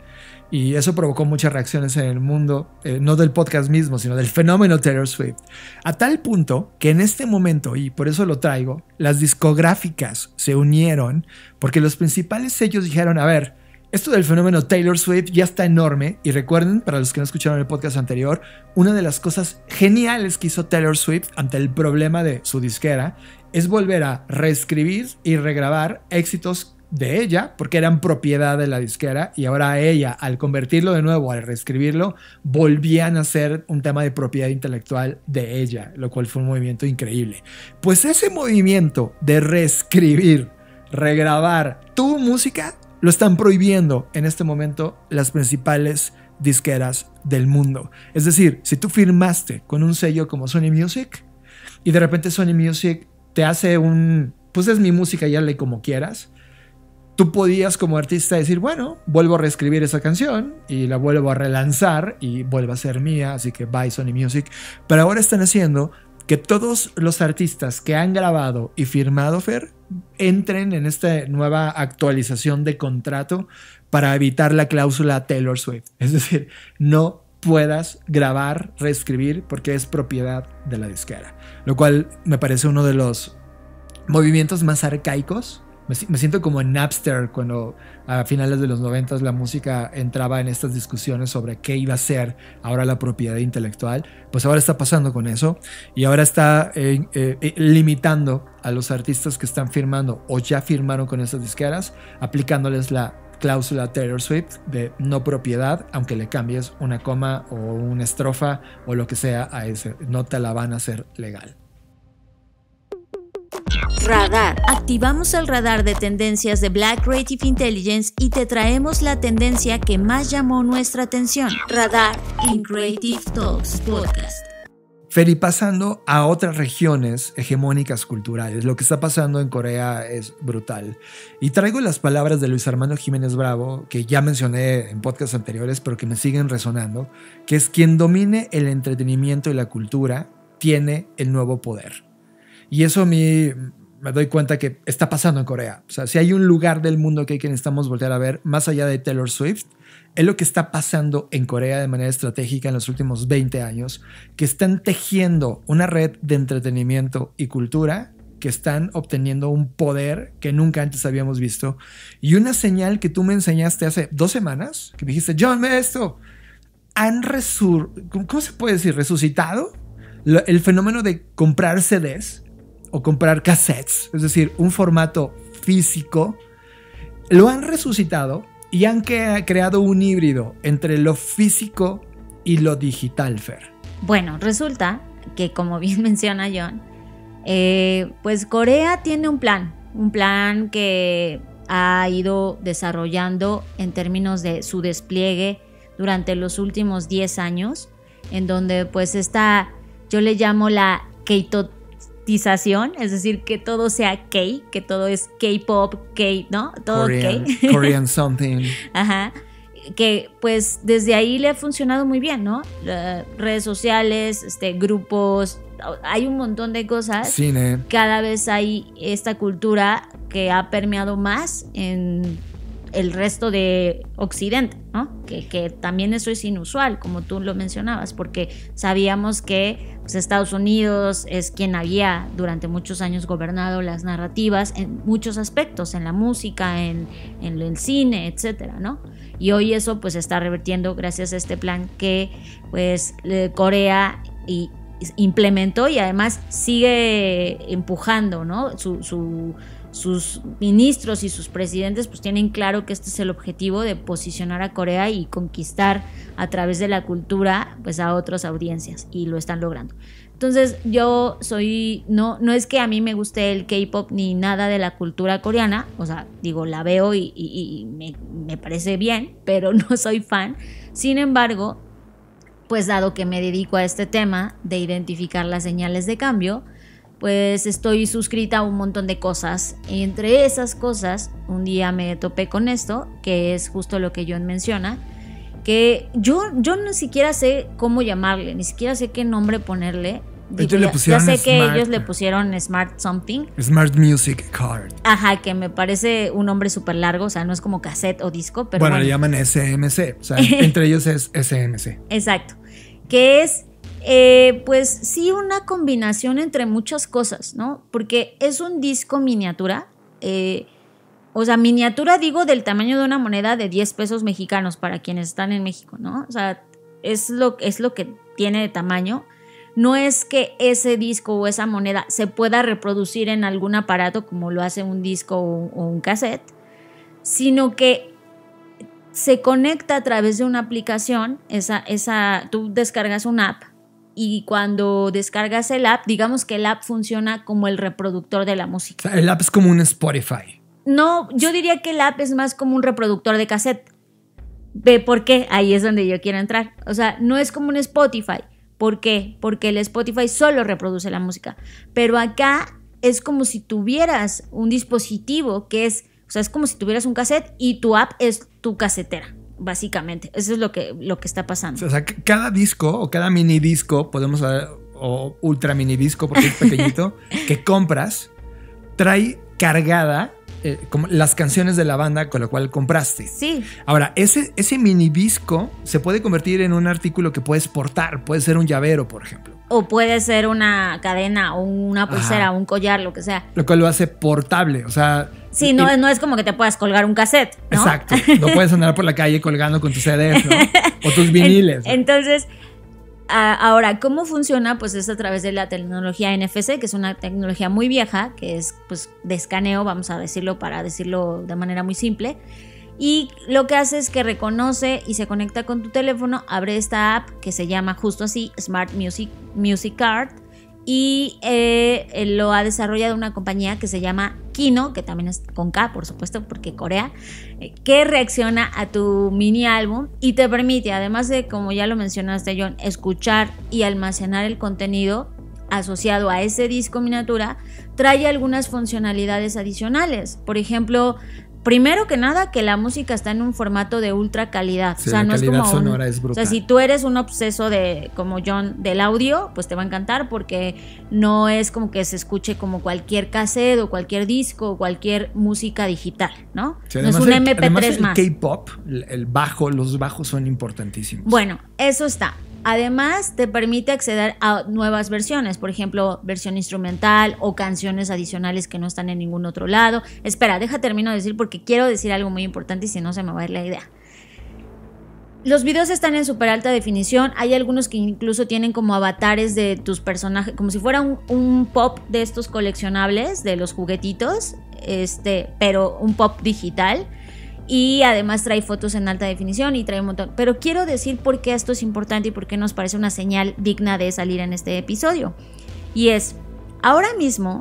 Y eso provocó muchas reacciones en el mundo, no del podcast mismo, sino del fenómeno Taylor Swift. A tal punto que en este momento, y por eso lo traigo, las discográficas se unieron porque los principales sellos dijeron, a ver, esto del fenómeno Taylor Swift ya está enorme. Y recuerden, para los que no escucharon el podcast anterior, una de las cosas geniales que hizo Taylor Swift ante el problema de su disquera es volver a reescribir y regrabar éxitos de ella, porque eran propiedad de la disquera, y ahora ella, al convertirlo de nuevo, al reescribirlo, volvían a ser un tema de propiedad intelectual de ella, lo cual fue un movimiento increíble. Pues ese movimiento de reescribir, regrabar tu música, lo están prohibiendo en este momento las principales disqueras del mundo. Es decir, si tú firmaste con un sello como Sony Music y de repente Sony Music te hace pues es mi música, ya le como quieras, tú podías como artista decir, bueno, vuelvo a reescribir esa canción y la vuelvo a relanzar y vuelve a ser mía, así que bye Sony Music. Pero ahora están haciendo que todos los artistas que han grabado y firmado, Fer, entren en esta nueva actualización de contrato para evitar la cláusula Taylor Swift. Es decir, no puedas grabar, reescribir porque es propiedad de la disquera. Lo cual me parece uno de los movimientos más arcaicos. Me siento como en Napster, cuando a finales de los 90 la música entraba en estas discusiones sobre qué iba a ser ahora la propiedad intelectual. Pues ahora está pasando con eso, y ahora está limitando a los artistas que están firmando o ya firmaron con esas disqueras, aplicándoles la cláusula Taylor Swift de no propiedad, aunque le cambies una coma o una estrofa o lo que sea a ese, no te la van a hacer legal.
Radar. Activamos el radar de tendencias de Black Creative Intelligence y te traemos la tendencia que más llamó nuestra atención. Radar en Creative Talks Podcast.
Fer, y pasando a otras regiones hegemónicas culturales, lo que está pasando en Corea es brutal. Y traigo las palabras de Luis Armando Jiménez Bravo, que ya mencioné en podcasts anteriores, pero que me siguen resonando, que es: quien domine el entretenimiento y la cultura tiene el nuevo poder. Y eso a mí me doy cuenta que está pasando en Corea. O sea, si hay un lugar del mundo que necesitamos voltear a ver, más allá de Taylor Swift, es lo que está pasando en Corea de manera estratégica en los últimos 20 años, que están tejiendo una red de entretenimiento y cultura, que están obteniendo un poder que nunca antes habíamos visto. Y una señal que tú me enseñaste hace 2 semanas, que me dijiste, John, ve esto, ¿cómo se puede decir? Resucitado el fenómeno de comprar CDs o comprar cassettes, es decir, un formato físico. Lo han resucitado y han creado un híbrido entre lo físico y lo digital, Fer.
Bueno, resulta que, como bien menciona John, pues Corea tiene un plan que ha ido desarrollando en términos de su despliegue durante los últimos 10 años, en donde pues está, yo le llamo la K-totización, es decir, que todo sea K, que todo es K-pop, K, ¿no? Todo
Korean,
K.
Korean something.
Ajá. Que pues desde ahí le ha funcionado muy bien, ¿no? Redes sociales, grupos, hay un montón de cosas.
Cine.
Cada vez hay esta cultura que ha permeado más en el resto de Occidente, ¿no? Que también eso es inusual, como tú lo mencionabas, porque sabíamos que pues, Estados Unidos es quien había durante muchos años gobernado las narrativas en muchos aspectos, en la música, en el cine, etcétera, ¿no? Y hoy eso pues está revertiendo gracias a este plan que pues Corea implementó y además sigue empujando, ¿no? Sus ministros y sus presidentes pues tienen claro que este es el objetivo de posicionar a Corea y conquistar a través de la cultura pues a otras audiencias, y lo están logrando. Entonces yo no es que a mí me guste el K-pop ni nada de la cultura coreana, o sea, digo, la veo y me parece bien, pero no soy fan. Sin embargo, pues dado que me dedico a este tema de identificar las señales de cambio, pues estoy suscrita a un montón de cosas. Y entre esas cosas, un día me topé con esto, que es justo lo que John menciona, que yo ni siquiera sé cómo llamarle, ni siquiera sé qué nombre ponerle,
Ellos le pusieron
ya sé que
Smart.
ellos le pusieron Smart Something.
Smart Music Card.
Ajá, que me parece un nombre súper largo, o sea, no es como cassette o disco, pero
Bueno, le llaman SMC, o sea, entre ellos es SMC.
Exacto, que es, pues sí, una combinación entre muchas cosas, ¿no? Porque es un disco miniatura, o sea, miniatura digo del tamaño de una moneda de 10 pesos mexicanos para quienes están en México, ¿no? O sea, es lo que tiene de tamaño. No es que ese disco o esa moneda se pueda reproducir en algún aparato como lo hace un disco o un cassette, sino que se conecta a través de una aplicación. Tú descargas una app y cuando descargas el app, digamos que el app funciona como el reproductor de la música.
O sea, el app es como un Spotify.
No, yo diría que el app es más como un reproductor de cassette. ¿Ve por qué? Ahí es donde yo quiero entrar. O sea, no es como un Spotify. ¿Por qué? Porque el Spotify solo reproduce la música. Pero acá es como si tuvieras un dispositivo que es, o sea, es como si tuvieras un cassette y tu app es tu casetera, básicamente. Eso es lo que está pasando.
O sea, cada disco o cada mini disco, podemos saber, o ultra mini disco porque es pequeñito, que compras, trae cargada como las canciones de la banda con la cual compraste.
Sí.
Ahora, ese mini disco se puede convertir en un artículo que puedes portar. Puede ser un llavero, por ejemplo.
O puede ser una cadena o una pulsera o un collar, lo que sea.
Lo cual lo hace portable, o sea...
Sí, no es como que te puedas colgar un cassette, ¿no?
Exacto. No puedes andar por la calle colgando con tus CDs, ¿no? O tus viniles.
Entonces... Ahora, ¿cómo funciona? Pues es a través de la tecnología NFC, que es una tecnología muy vieja, que es pues de escaneo, vamos a decirlo para decirlo de manera muy simple. Y lo que hace es que reconoce y se conecta con tu teléfono, abre esta app que se llama justo así, Smart Music Card, y lo ha desarrollado una compañía que se llama Kino, que también es con K, por supuesto, porque Corea, que reacciona a tu mini álbum y te permite, además de, como ya lo mencionaste, John, escuchar y almacenar el contenido asociado a ese disco miniatura, trae algunas funcionalidades adicionales. Por ejemplo, primero que nada, que la música está en un formato de ultra calidad.
Sí,
o sea,
la
no
calidad
es como
sonora es brutal.
O sea, si tú eres un obseso como John del audio, pues te va a encantar porque no es como que se escuche como cualquier cassette o cualquier disco o cualquier música digital, ¿no?
Sí,
no es un MP3
además
más.
El K-pop, los bajos son importantísimos.
Bueno, eso está. Además, te permite acceder a nuevas versiones, por ejemplo, versión instrumental o canciones adicionales que no están en ningún otro lado. Espera, termino de decir porque quiero decir algo muy importante y si no se me va a ir la idea. Los videos están en súper alta definición. Hay algunos que incluso tienen como avatares de tus personajes, como si fuera un pop de estos coleccionables, de los juguetitos, pero un pop digital. Y además trae fotos en alta definición y trae un montón. Pero quiero decir por qué esto es importante y por qué nos parece una señal digna de salir en este episodio. Y es, ahora mismo,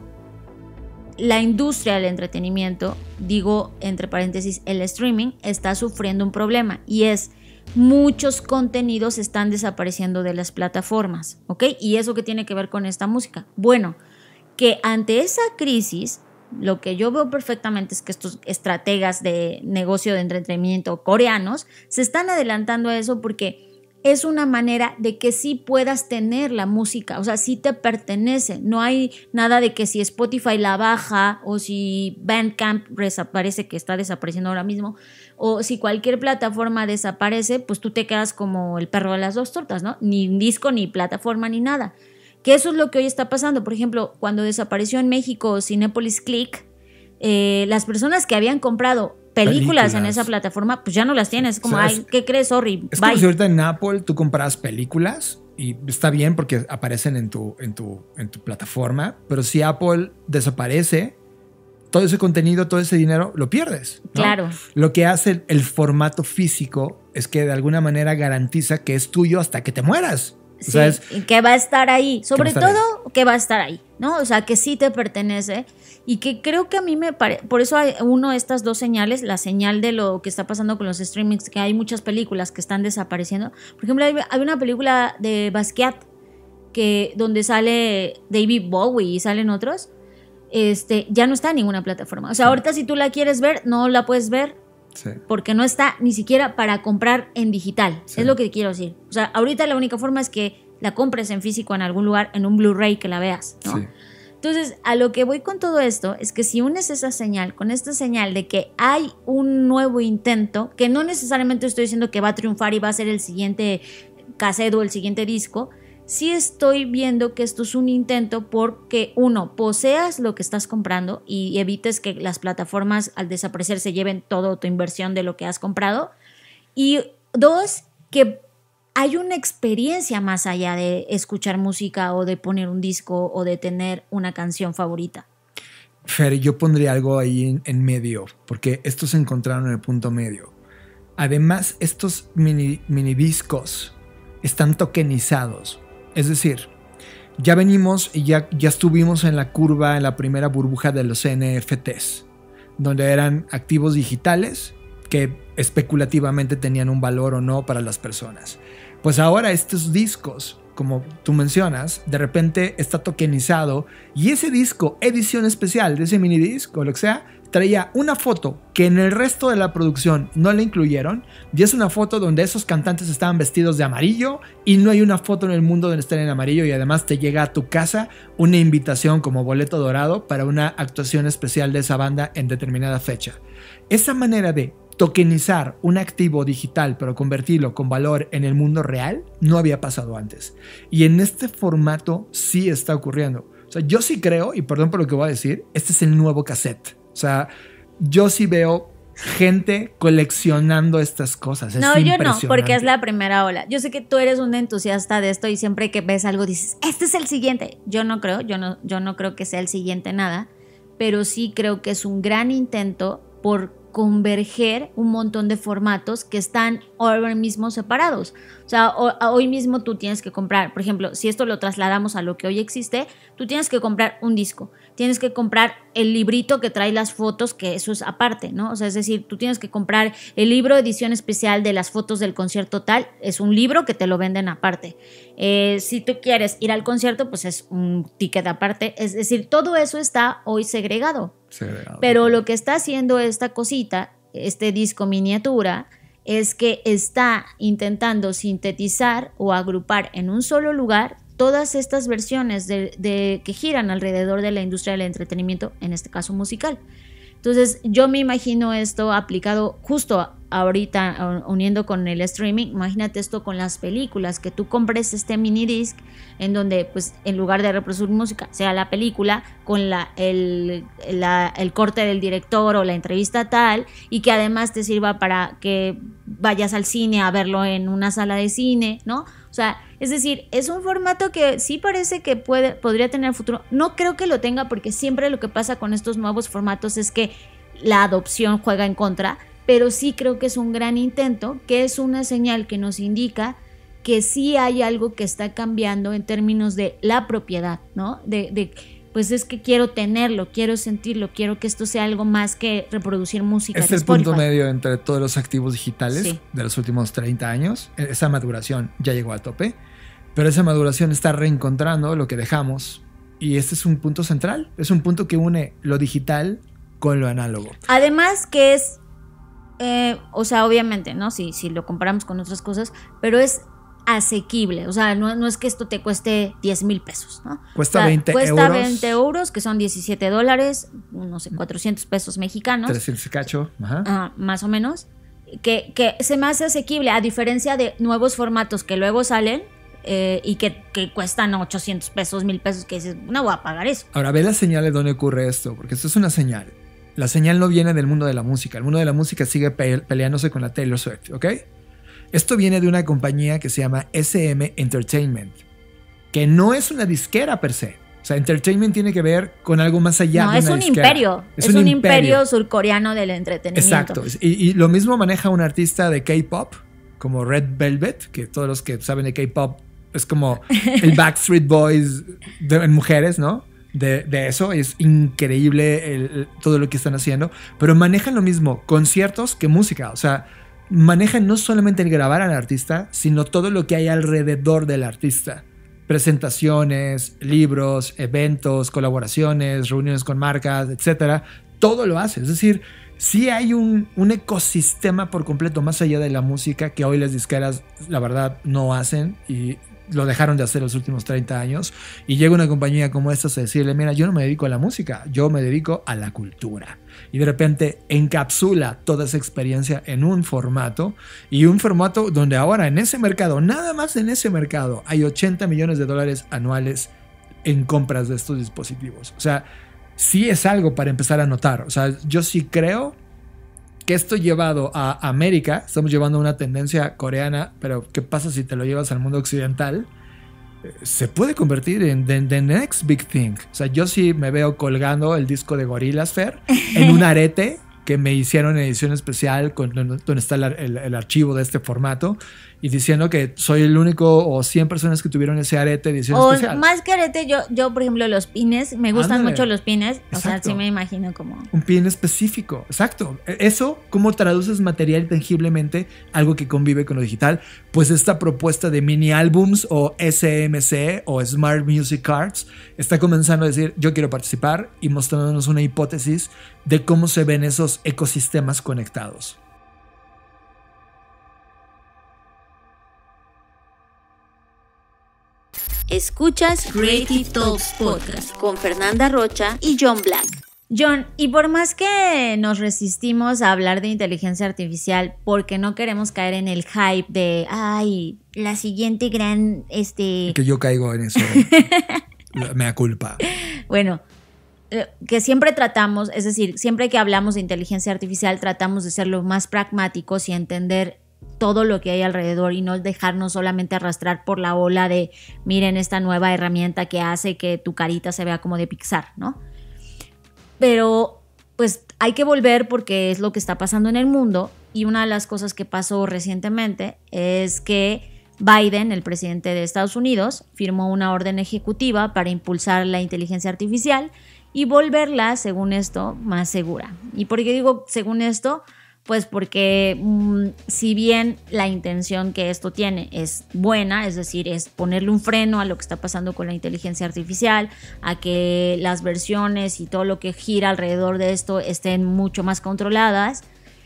la industria del entretenimiento, digo entre paréntesis, el streaming, está sufriendo un problema. Y es, muchos contenidos están desapareciendo de las plataformas, ¿ok? ¿Y eso qué tiene que ver con esta música? Bueno, que ante esa crisis... Lo que yo veo perfectamente es que estos estrategas de negocio de entretenimiento coreanos se están adelantando a eso porque es una manera de que sí puedas tener la música, o sea, sí te pertenece. No hay nada de que si Spotify la baja o si Bandcamp desaparece, que está desapareciendo ahora mismo, o si cualquier plataforma desaparece, pues tú te quedas como el perro de las dos tortas, ¿no? Ni disco, ni plataforma, ni nada. Que eso es lo que hoy está pasando. Por ejemplo, cuando desapareció en México Cinépolis Click, las personas que habían comprado películas en esa plataforma, pues ya no las tienes. Es como, ay, ¿qué crees? Sorry,
es
bye.
como si ahorita en Apple tú compras películas y está bien porque aparecen en tu plataforma, pero si Apple desaparece, todo ese contenido, todo ese dinero, lo pierdes, ¿no?
Claro.
Lo que hace el formato físico es que de alguna manera garantiza que es tuyo hasta que te mueras.
Sí,
o sea,
que va a estar ahí, sobre
todo
ahí. Que va a estar ahí, ¿no? O sea, que sí te pertenece y que creo que a mí me parece, por eso hay estas dos señales, la señal de lo que está pasando con los streamings, que hay muchas películas que están desapareciendo. Por ejemplo, hay una película de Basquiat donde sale David Bowie y salen otros, ya no está en ninguna plataforma. O sea, ahorita si tú la quieres ver, no la puedes ver. Sí. Porque no está ni siquiera para comprar en digital. Sí. Es lo que quiero decir. O sea, ahorita la única forma es que la compres en físico en algún lugar, en un Blu-ray que la veas, ¿no?
Sí.
Entonces, a lo que voy con todo esto es que si unes esa señal con esta señal de que hay un nuevo intento, que no necesariamente estoy diciendo que va a triunfar y va a ser el siguiente cassette o el siguiente disco, sí estoy viendo que esto es un intento porque, uno, poseas lo que estás comprando y evites que las plataformas al desaparecer se lleven toda tu inversión de lo que has comprado, y dos, que hay una experiencia más allá de escuchar música o de poner un disco o de tener una canción favorita.
Fer, yo pondría algo ahí en medio, porque estos se encontraron en el punto medio. Además, estos mini discos están tokenizados. Es decir, ya venimos y ya estuvimos en la curva, en la primera burbuja de los NFTs, donde eran activos digitales que especulativamente tenían un valor o no para las personas. Pues ahora estos discos, como tú mencionas, de repente está tokenizado y ese disco, edición especial de ese mini disco, lo que sea, traía una foto que en el resto de la producción no le incluyeron, y es una foto donde esos cantantes estaban vestidos de amarillo y no hay una foto en el mundo donde estén en amarillo, y además te llega a tu casa una invitación como boleto dorado para una actuación especial de esa banda en determinada fecha. Esa manera de tokenizar un activo digital pero convertirlo con valor en el mundo real no había pasado antes, y en este formato sí está ocurriendo. O sea, yo sí creo, y perdón por lo que voy a decir, este es el nuevo cassette. O sea, yo sí veo gente coleccionando estas cosas.
No, yo no, porque es la primera ola. Yo sé que tú eres un entusiasta de esto y siempre que ves algo dices, este es el siguiente. Yo no creo que sea el siguiente nada, pero sí creo que es un gran intento por converger un montón de formatos que están ahora mismo separados. O sea, hoy mismo tú tienes que comprar, por ejemplo, si esto lo trasladamos a lo que hoy existe, tú tienes que comprar un disco, tienes que comprar el librito que trae las fotos, que eso es aparte, ¿no? O sea, es decir, tú tienes que comprar el libro edición especial de las fotos del concierto tal, es un libro que te lo venden aparte. Si tú quieres ir al concierto, pues es un ticket aparte. Es decir, todo eso está hoy segregado. Pero lo que está haciendo esta cosita, este disco miniatura, es que está intentando sintetizar o agrupar en un solo lugar todas estas versiones que giran alrededor de la industria del entretenimiento, en este caso musical. Entonces yo me imagino esto aplicado justo ahorita, uniendo con el streaming. Imagínate esto con las películas, que tú compres este mini disc en donde pues en lugar de reproducir música sea la película con el corte del director o la entrevista tal, y que además te sirva para que vayas al cine a verlo en una sala de cine, ¿no? O sea, es decir, es un formato que sí parece que podría tener futuro. No creo que lo tenga, porque siempre lo que pasa con estos nuevos formatos es que la adopción juega en contra, pero sí creo que es un gran intento, que es una señal que nos indica que sí hay algo que está cambiando en términos de la propiedad, ¿no? Pues es que quiero tenerlo, quiero sentirlo, quiero que esto sea algo más que reproducir música.
Este es el punto medio entre todos los activos digitales de los últimos 30 años. Esa maduración ya llegó al tope, pero esa maduración está reencontrando lo que dejamos, y este es un punto central, es un punto que une lo digital con lo análogo.
Además que es, o sea, obviamente, ¿no? Si lo comparamos con otras cosas, pero es asequible. O sea, no es que esto te cueste 10,000 pesos, ¿no?
Cuesta 20 euros.
Cuesta 20 euros, que son $17, no sé, 400 pesos mexicanos.
300 cacho, ajá.
Más o menos. Que se me hace asequible, a diferencia de nuevos formatos que luego salen y que cuestan 800 pesos, 1,000 pesos, que dices, no voy a pagar eso.
Ahora, ve la señal de dónde ocurre esto, porque esto es una señal. La señal no viene del mundo de la música. El mundo de la música sigue peleándose con la Taylor Swift, ¿ok? Esto viene de una compañía que se llama SM Entertainment, que no es una disquera per se. O sea, Entertainment tiene que ver con algo más allá de una disquera. Es un imperio
surcoreano del entretenimiento.
Exacto. Y lo mismo maneja un artista de K-pop, como Red Velvet, que todos los que saben de K-pop es como el Backstreet Boys en mujeres, ¿no? De eso. Es increíble todo lo que están haciendo, pero manejan lo mismo conciertos que música. O sea, manejan no solamente el grabar al artista, sino todo lo que hay alrededor del artista. Presentaciones, libros, eventos, colaboraciones, reuniones con marcas, etcétera. Todo lo hace. Es decir, sí hay un ecosistema por completo más allá de la música que hoy las disqueras, la verdad, no hacen, y lo dejaron de hacer los últimos 30 años, y llega una compañía como esta a decirle, mira, yo no me dedico a la música, yo me dedico a la cultura. Y de repente encapsula toda esa experiencia en un formato, y un formato donde ahora en ese mercado, nada más en ese mercado, hay $80 millones anuales en compras de estos dispositivos. O sea, sí es algo para empezar a notar. O sea, yo sí creo que esto llevado a América, estamos llevando una tendencia coreana, pero ¿qué pasa si te lo llevas al mundo occidental? Se puede convertir en the next big thing. O sea, yo sí me veo colgando el disco de Gorillaz, Fer, en un arete que me hicieron en edición especial donde está el archivo de este formato, y diciendo que soy el único o 100 personas que tuvieron ese arete de edición especial.
Más que arete, yo por ejemplo los pines, me gustan mucho los pines.
Exacto.
O sea, sí me imagino como
un pin específico, exacto. Eso, ¿cómo traduces material tangiblemente algo que convive con lo digital? Pues esta propuesta de mini álbums o SMC o Smart Music Cards está comenzando a decir, yo quiero participar, y mostrándonos una hipótesis de cómo se ven esos ecosistemas conectados.
Escuchas Creative Talks Podcast con Fernanda Rocha y John Black.
John, y por más que nos resistimos a hablar de inteligencia artificial porque no queremos caer en el hype de ay, la siguiente gran
Que yo caigo en eso. Mea culpa.
Bueno, que siempre tratamos, es decir, siempre que hablamos de inteligencia artificial tratamos de ser lo más pragmáticos y entender todo lo que hay alrededor y no dejarnos solamente arrastrar por la ola de miren esta nueva herramienta que hace que tu carita se vea como de Pixar, ¿no? Pero pues hay que volver porque es lo que está pasando en el mundo, y una de las cosas que pasó recientemente es que Biden, el presidente de Estados Unidos, firmó una orden ejecutiva para impulsar la inteligencia artificial y volverla, según esto, más segura. ¿Y por qué digo según esto? Pues porque si bien la intención que esto tiene es buena, es decir, es ponerle un freno a lo que está pasando con la inteligencia artificial, a que las versiones y todo lo que gira alrededor de esto estén mucho más controladas,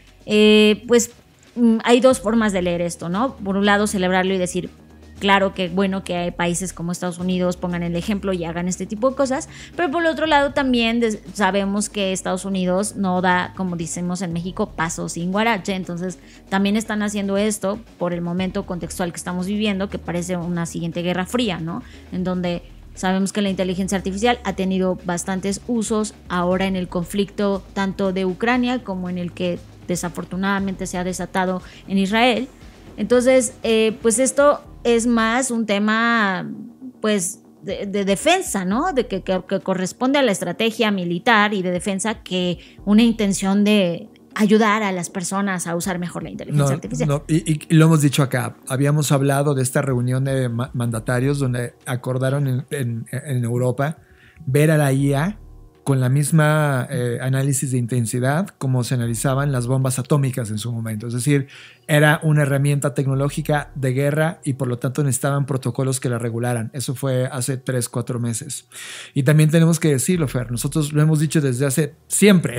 pues hay dos formas de leer esto, ¿no? Por un lado, celebrarlo y decir, claro que bueno que hay países como Estados Unidos pongan el ejemplo y hagan este tipo de cosas, pero por el otro lado también sabemos que Estados Unidos no da, como decimos en México, paso sin guarache. Entonces también están haciendo esto por el momento contextual que estamos viviendo, que parece una siguiente guerra fría, ¿no? En donde sabemos que la inteligencia artificial ha tenido bastantes usos ahora en el conflicto tanto de Ucrania como en el que desafortunadamente se ha desatado en Israel. Entonces, pues esto es más un tema pues de defensa, ¿no? De que corresponde a la estrategia militar y de defensa, que una intención de ayudar a las personas a usar mejor la inteligencia artificial.
Y lo hemos dicho acá. Habíamos hablado de esta reunión de mandatarios donde acordaron en Europa ver a la IA con la misma análisis de intensidad como se analizaban las bombas atómicas en su momento. Es decir, era una herramienta tecnológica de guerra y por lo tanto necesitaban protocolos que la regularan. Eso fue hace 3-4 meses. Y también tenemos que decirlo, Fer, nosotros lo hemos dicho desde hace siempre,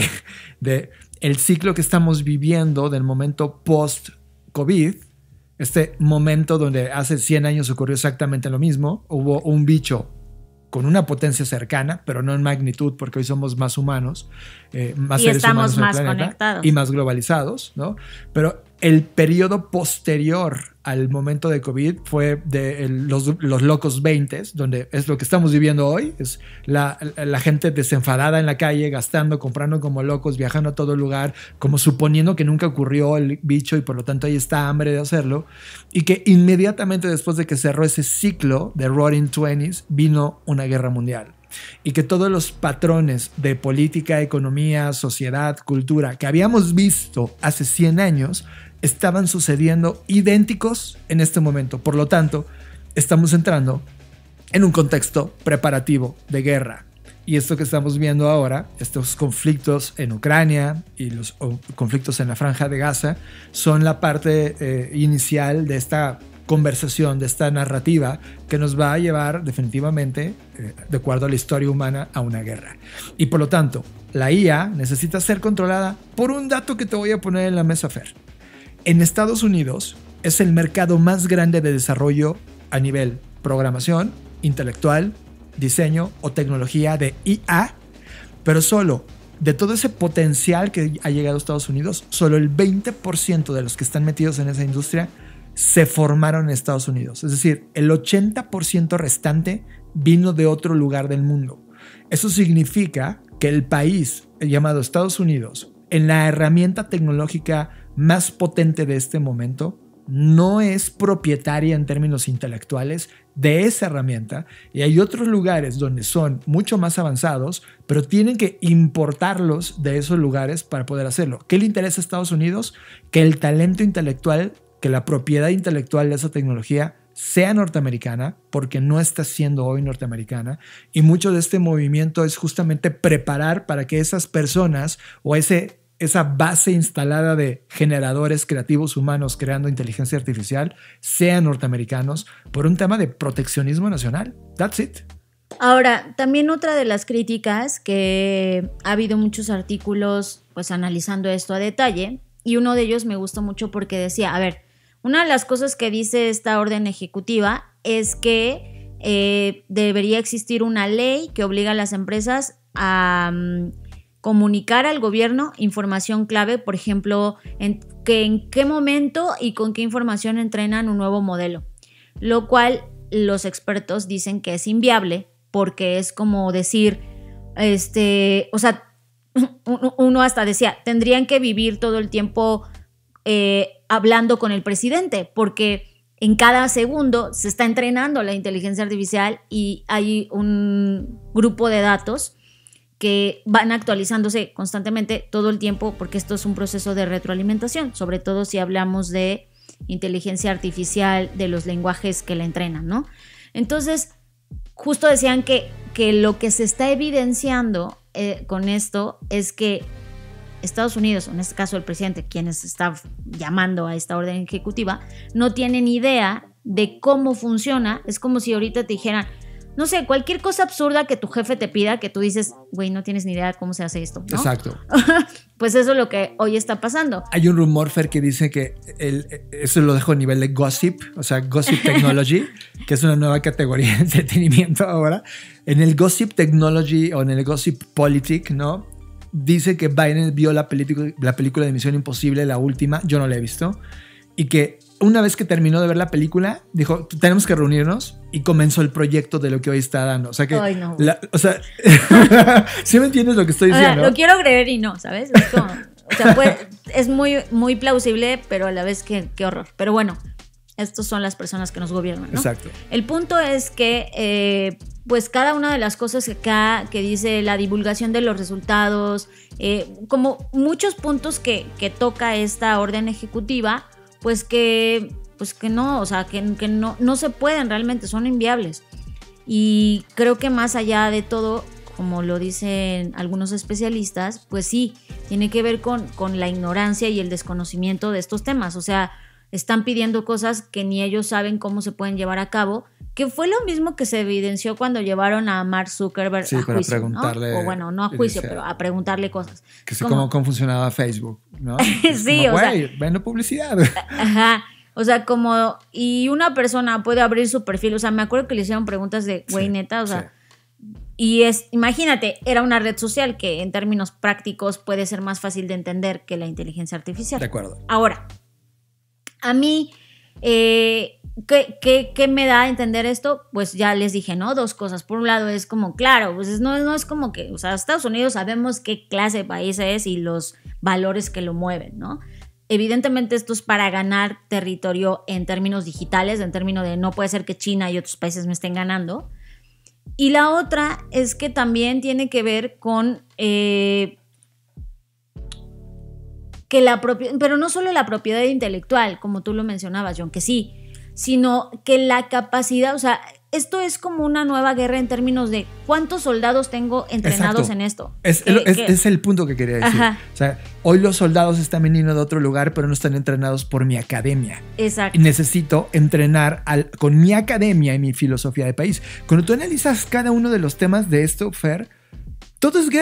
de el ciclo que estamos viviendo del momento post-COVID, este momento donde hace 100 años ocurrió exactamente lo mismo. Hubo un bicho con una potencia cercana, pero no en magnitud, porque hoy somos más humanos, más seres humanos en el planeta, conectados y más globalizados, ¿no? Pero el periodo posterior al momento de COVID fue de los locos 20s, donde es lo que estamos viviendo hoy, es la gente desenfadada en la calle, gastando, comprando como locos, viajando a todo lugar, como suponiendo que nunca ocurrió el bicho y por lo tanto hay esta hambre de hacerlo, y que inmediatamente después de que cerró ese ciclo de Roaring Twenties vino una guerra mundial. Y que todos los patrones de política, economía, sociedad, cultura que habíamos visto hace 100 años estaban sucediendo idénticos en este momento. Por lo tanto, estamos entrando en un contexto preparativo de guerra. Y esto que estamos viendo ahora, estos conflictos en Ucrania y los conflictos en la Franja de Gaza, son la parte inicial de esta conversación, de esta narrativa que nos va a llevar definitivamente, de acuerdo a la historia humana, a una guerra. Y por lo tanto, la IA necesita ser controlada por un dato que te voy a poner en la mesa, Fer. En Estados Unidos es el mercado más grande de desarrollo a nivel programación, intelectual, diseño o tecnología de IA, pero solo de todo ese potencial que ha llegado a Estados Unidos, solo el 20% de los que están metidos en esa industria se formaron en Estados Unidos. Es decir, el 80% restante vino de otro lugar del mundo. Eso significa que el país llamado Estados Unidos, en la herramienta tecnológica más potente de este momento, no es propietaria en términos intelectuales de esa herramienta, y hay otros lugares donde son mucho más avanzados, pero tienen que importarlos de esos lugares para poder hacerlo. ¿Qué le interesa a Estados Unidos? Que el talento intelectual, que la propiedad intelectual de esa tecnología sea norteamericana, porque no está siendo hoy norteamericana, y mucho de este movimiento es justamente preparar para que esas personas o esa base instalada de generadores creativos humanos creando inteligencia artificial sean norteamericanos por un tema de proteccionismo nacional. That's it.
Ahora, también otra de las críticas, que ha habido muchos artículos pues analizando esto a detalle, y uno de ellos me gustó mucho porque decía, a ver, una de las cosas que dice esta orden ejecutiva es que debería existir una ley que obliga a las empresas a comunicar al gobierno información clave, por ejemplo, en qué momento y con qué información entrenan un nuevo modelo, lo cual los expertos dicen que es inviable, porque es como decir, o sea, uno hasta decía, tendrían que vivir todo el tiempo hablando con el presidente, porque en cada segundo se está entrenando la inteligencia artificial y hay un grupo de datos que van actualizándose constantemente todo el tiempo, porque esto es un proceso de retroalimentación, sobre todo si hablamos de inteligencia artificial, de los lenguajes que la entrenan, ¿no? Entonces, justo decían que lo que se está evidenciando con esto es que Estados Unidos, en este caso el presidente, quienes está llamando a esta orden ejecutiva, no tienen idea de cómo funciona. Es como si ahorita te dijeran, no sé, cualquier cosa absurda que tu jefe te pida, que tú dices, güey, no tienes ni idea de cómo se hace esto, ¿no?
Exacto.
Pues eso es lo que hoy está pasando.
Hay un rumor, Fer, que dice que eso lo dejo a nivel de gossip, o sea, gossip technology, que es una nueva categoría de entretenimiento ahora. En el gossip technology o en el gossip politic, ¿no? Dice que Biden vio la película de Misión Imposible, la última, yo no la he visto, y que una vez que terminó de ver la película, dijo, tenemos que reunirnos, y comenzó el proyecto de lo que hoy está dando. O sea que...
Ay, no.
¿Sí me entiendes lo que estoy diciendo?
O sea, lo quiero creer y no, ¿sabes? Es como, o sea, es muy, muy plausible, pero a la vez qué horror. Pero bueno, estos son las personas que nos gobiernan, ¿no? Exacto. El punto es que pues cada una de las cosas que dice la divulgación de los resultados, como muchos puntos que toca esta orden ejecutiva, pues que no, o sea, que no se pueden realmente, son inviables. Y creo que más allá de todo, como lo dicen algunos especialistas, pues sí, tiene que ver con la ignorancia y el desconocimiento de estos temas. O sea, están pidiendo cosas que ni ellos saben cómo se pueden llevar a cabo, que fue lo mismo que se evidenció cuando llevaron a Mark Zuckerberg a juicio, preguntarle, ¿no? O bueno, no a juicio, pero a preguntarle cosas.
Que sé cómo funcionaba Facebook, ¿no?
Sí,
como, o sea, vendo publicidad.
Ajá. O sea, como, y una persona puede abrir su perfil, o sea, me acuerdo que le hicieron preguntas de, güey, neta, o sea, y imagínate, era una red social que en términos prácticos puede ser más fácil de entender que la inteligencia artificial.
De acuerdo.
Ahora, a mí, ¿qué me da a entender esto? Pues ya les dije, ¿no? Dos cosas. Por un lado es como, claro, pues no es como que, o sea, Estados Unidos sabemos qué clase de país es y los valores que lo mueven, ¿no? Evidentemente esto es para ganar territorio en términos digitales, en términos de no puede ser que China y otros países me estén ganando. Y la otra es que también tiene que ver con pero no solo la propiedad intelectual, como tú lo mencionabas, John, que sí, sino que la capacidad, o sea, esto es como una nueva guerra en términos de cuántos soldados tengo entrenados en esto. Es
el punto que quería decir. Ajá. O sea, hoy los soldados están viniendo de otro lugar, pero no están entrenados por mi academia.
Exacto.
Y necesito entrenar con mi academia y mi filosofía de país. Cuando tú analizas cada uno de los temas de esto, Fer, todo es guerra.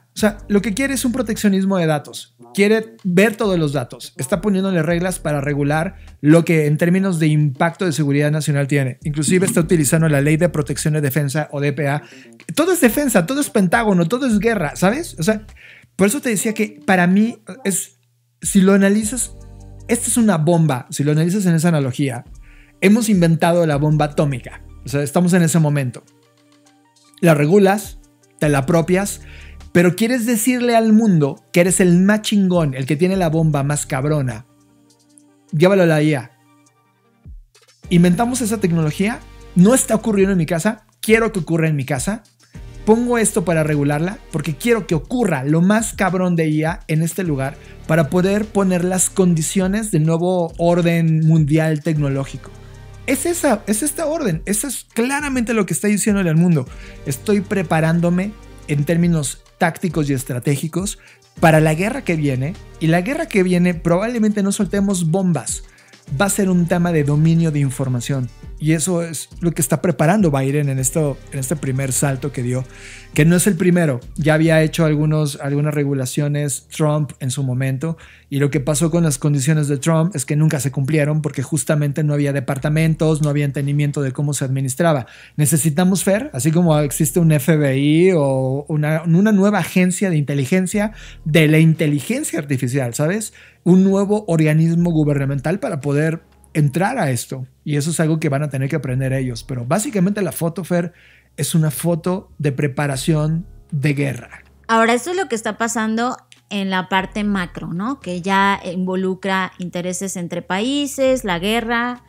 O sea, lo que quiere es un proteccionismo de datos. Quiere ver todos los datos. Está poniéndole reglas para regular lo que en términos de impacto de seguridad nacional tiene. Inclusive está utilizando la Ley de Protección de Defensa o DPA. Todo es defensa, todo es Pentágono, todo es guerra, ¿sabes? O sea, por eso te decía que para mí si lo analizas, esta es una bomba. Si lo analizas en esa analogía, hemos inventado la bomba atómica. O sea, estamos en ese momento. La regulas, te la apropias, pero quieres decirle al mundo que eres el más chingón, el que tiene la bomba más cabrona. Llévalo a la IA. Inventamos esa tecnología, no está ocurriendo en mi casa, quiero que ocurra en mi casa. Pongo esto para regularla porque quiero que ocurra lo más cabrón de IA en este lugar para poder poner las condiciones del nuevo orden mundial tecnológico. Es esta orden, eso es claramente lo que está diciéndole al mundo. Estoy preparándome en términos tácticos y estratégicos para la guerra que viene, y la guerra que viene probablemente no soltemos bombas, va a ser un tema de dominio de información, y eso es lo que está preparando Biden en este primer salto que dio, que no es el primero. Ya había hecho algunas regulaciones Trump en su momento, y lo que pasó con las condiciones de Trump es que nunca se cumplieron porque justamente no había departamentos, no había entendimiento de cómo se administraba. Necesitamos, Fer, así como existe un FBI o una nueva agencia de inteligencia de la inteligencia artificial, ¿sabes? Un nuevo organismo gubernamental para poder entrar a esto, y eso es algo que van a tener que aprender ellos. Pero básicamente la foto, Fer, es una foto de preparación de guerra.
Ahora, esto es lo que está pasando en la parte macro, ¿no? Que ya involucra intereses entre países, la guerra,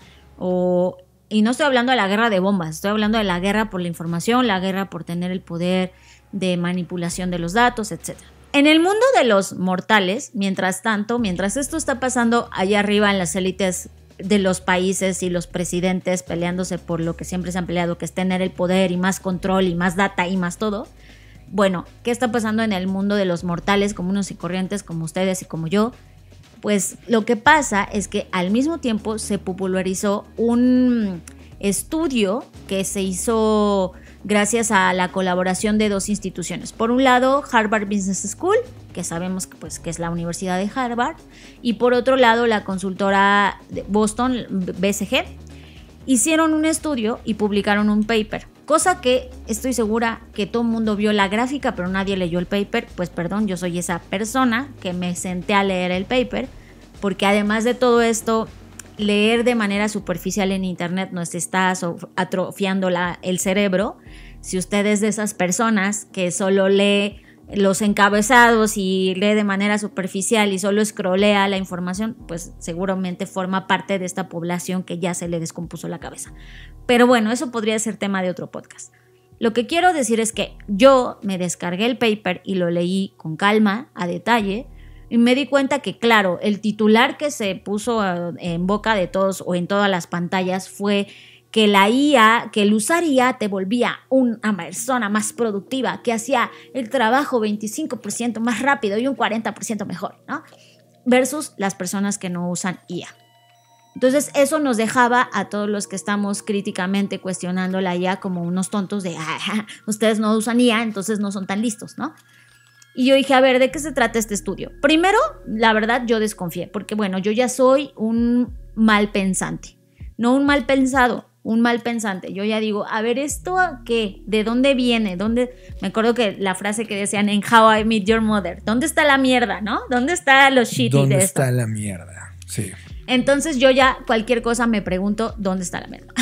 y no estoy hablando de la guerra de bombas, estoy hablando de la guerra por la información, la guerra por tener el poder de manipulación de los datos, etc. En el mundo de los mortales, mientras esto está pasando allá arriba en las élites de los países y los presidentes peleándose por lo que siempre se han peleado, que es tener el poder y más control y más data y más todo. Bueno, ¿qué está pasando en el mundo de los mortales comunes y corrientes como ustedes y como yo? Pues lo que pasa es que al mismo tiempo se popularizó un estudio que se hizo gracias a la colaboración de dos instituciones. Por un lado, Harvard Business School, que sabemos que es la Universidad de Harvard, y por otro lado, la consultora de Boston, BCG, hicieron un estudio y publicaron un paper, cosa que estoy segura que todo el mundo vio la gráfica, pero nadie leyó el paper. Pues perdón, yo soy esa persona que me senté a leer el paper, porque además de todo esto, leer de manera superficial en internet nos está atrofiando el cerebro. Si usted es de esas personas que solo lee los encabezados y lee de manera superficial y solo scrollea la información, pues seguramente forma parte de esta población que ya se le descompuso la cabeza. Pero bueno, eso podría ser tema de otro podcast. Lo que quiero decir es que yo me descargué el paper y lo leí con calma, a detalle, y me di cuenta que, claro, el titular que se puso en boca de todos o en todas las pantallas fue que la IA, que el usar IA te volvía una persona más productiva, que hacía el trabajo 25% más rápido y un 40% mejor, ¿no? Versus las personas que no usan IA. Entonces eso nos dejaba a todos los que estamos críticamente cuestionando la IA como unos tontos de ustedes no usan IA, entonces no son tan listos, ¿no? Y yo dije, a ver, ¿de qué se trata este estudio? Primero, la verdad, yo desconfié, porque bueno, yo ya soy un mal pensante, no un mal pensado, un mal pensante. Yo ya digo, a ver, ¿esto qué? ¿De dónde viene? Me acuerdo que la frase que decían en How I Met Your Mother, ¿dónde está la mierda, no? ¿Dónde está los shitty de esto?
¿Dónde está la mierda? Sí.
Entonces yo ya cualquier cosa me pregunto, ¿dónde está la mierda?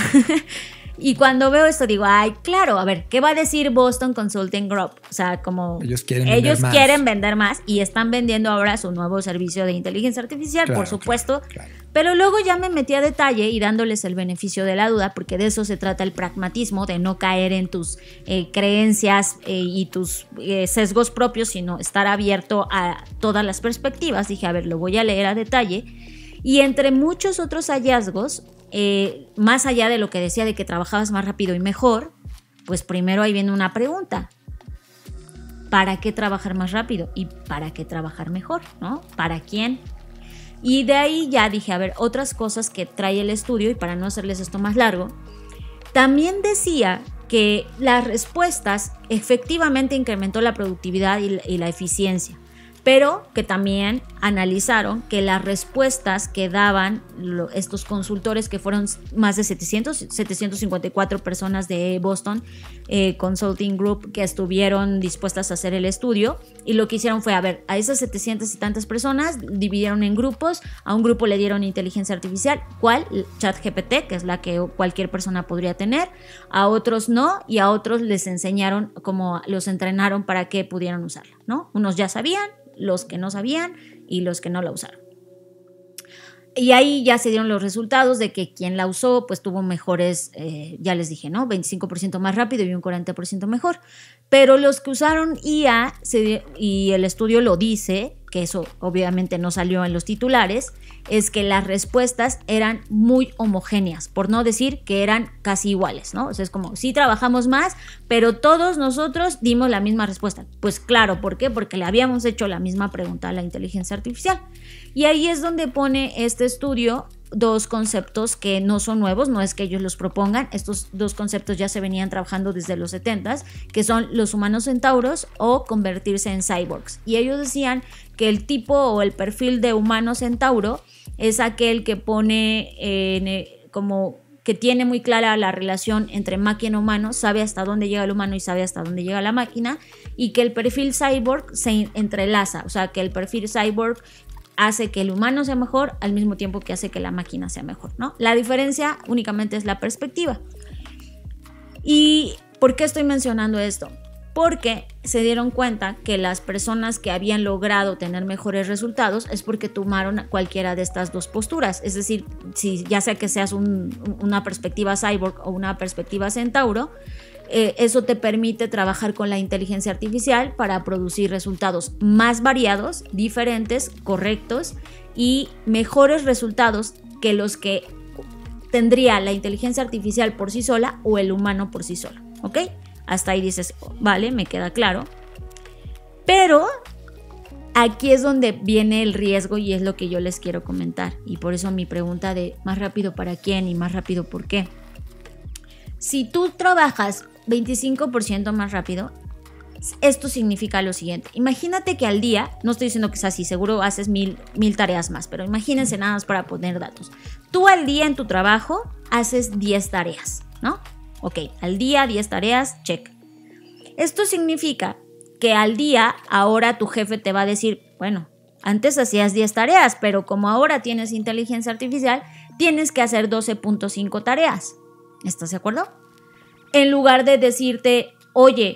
Y cuando veo esto digo, ay, claro, a ver, ¿qué va a decir Boston Consulting Group? O sea, como ellos quieren vender más y están vendiendo ahora su nuevo servicio de inteligencia artificial, claro, por supuesto. Claro. Pero luego ya me metí a detalle y dándoles el beneficio de la duda, porque de eso se trata el pragmatismo, de no caer en tus creencias y tus sesgos propios, sino estar abierto a todas las perspectivas. Dije, a ver, lo voy a leer a detalle. Y entre muchos otros hallazgos, más allá de lo que decía de que trabajabas más rápido y mejor, pues primero ahí viene una pregunta. ¿Para qué trabajar más rápido? ¿Y para qué trabajar mejor? ¿No? ¿Para quién? Y de ahí ya dije, a ver, otras cosas que trae el estudio, y para no hacerles esto más largo, también decía que las respuestas efectivamente incrementó la productividad y la eficiencia, pero que también analizaron que las respuestas que daban estos consultores, que fueron más de 754 personas de Boston Consulting Group que estuvieron dispuestas a hacer el estudio, y lo que hicieron fue, a esas 700 y tantas personas dividieron en grupos. A un grupo le dieron inteligencia artificial, ¿cuál? ChatGPT, que es la que cualquier persona podría tener, a otros no, y a otros les enseñaron, como los entrenaron para que pudieran usarla, ¿no? Unos ya sabían, los que no sabían y los que no la usaron. Y ahí ya se dieron los resultados de que quien la usó pues tuvo mejores, ya les dije, ¿no? 25% más rápido y un 40% mejor. Pero los que usaron IA, y el estudio lo dice, que eso obviamente no salió en los titulares, es que las respuestas eran muy homogéneas, por no decir que eran casi iguales, ¿no? O sea, es como, sí trabajamos más, pero todos nosotros dimos la misma respuesta. Pues claro, ¿por qué? Porque le habíamos hecho la misma pregunta a la inteligencia artificial. Y ahí es donde pone este estudio dos conceptos que no son nuevos, no es que ellos los propongan. Estos dos conceptos ya se venían trabajando desde los 70s, que son los humanos centauros o convertirse en cyborgs. Y ellos decían que el tipo o el perfil de humano centauro es aquel que pone como que tiene muy clara la relación entre máquina y humano, sabe hasta dónde llega el humano y sabe hasta dónde llega la máquina, y que el perfil cyborg se entrelaza, o sea, que el perfil cyborg hace que el humano sea mejor al mismo tiempo que hace que la máquina sea mejor, ¿no? La diferencia únicamente es la perspectiva. ¿Y por qué estoy mencionando esto? Porque se dieron cuenta que las personas que habían logrado tener mejores resultados es porque tomaron cualquiera de estas dos posturas. Es decir, si ya sea que seas una perspectiva cyborg o una perspectiva centauro, eso te permite trabajar con la inteligencia artificial para producir resultados más variados, diferentes, correctos y mejores resultados que los que tendría la inteligencia artificial por sí sola o el humano por sí solo, ¿ok? Hasta ahí dices, vale, me queda claro. Pero aquí es donde viene el riesgo y es lo que yo les quiero comentar. Y por eso mi pregunta de más rápido para quién y más rápido por qué. Si tú trabajas 25% más rápido, esto significa lo siguiente. Imagínate que al día, no estoy diciendo que es así, seguro haces mil tareas más, pero imagínense nada más para poner datos. Tú al día en tu trabajo haces 10 tareas, ¿no? Ok, al día 10 tareas, check. Esto significa que al día ahora tu jefe te va a decir, bueno, antes hacías 10 tareas, pero como ahora tienes inteligencia artificial, tienes que hacer 12.5 tareas. ¿Estás de acuerdo? En lugar de decirte, oye,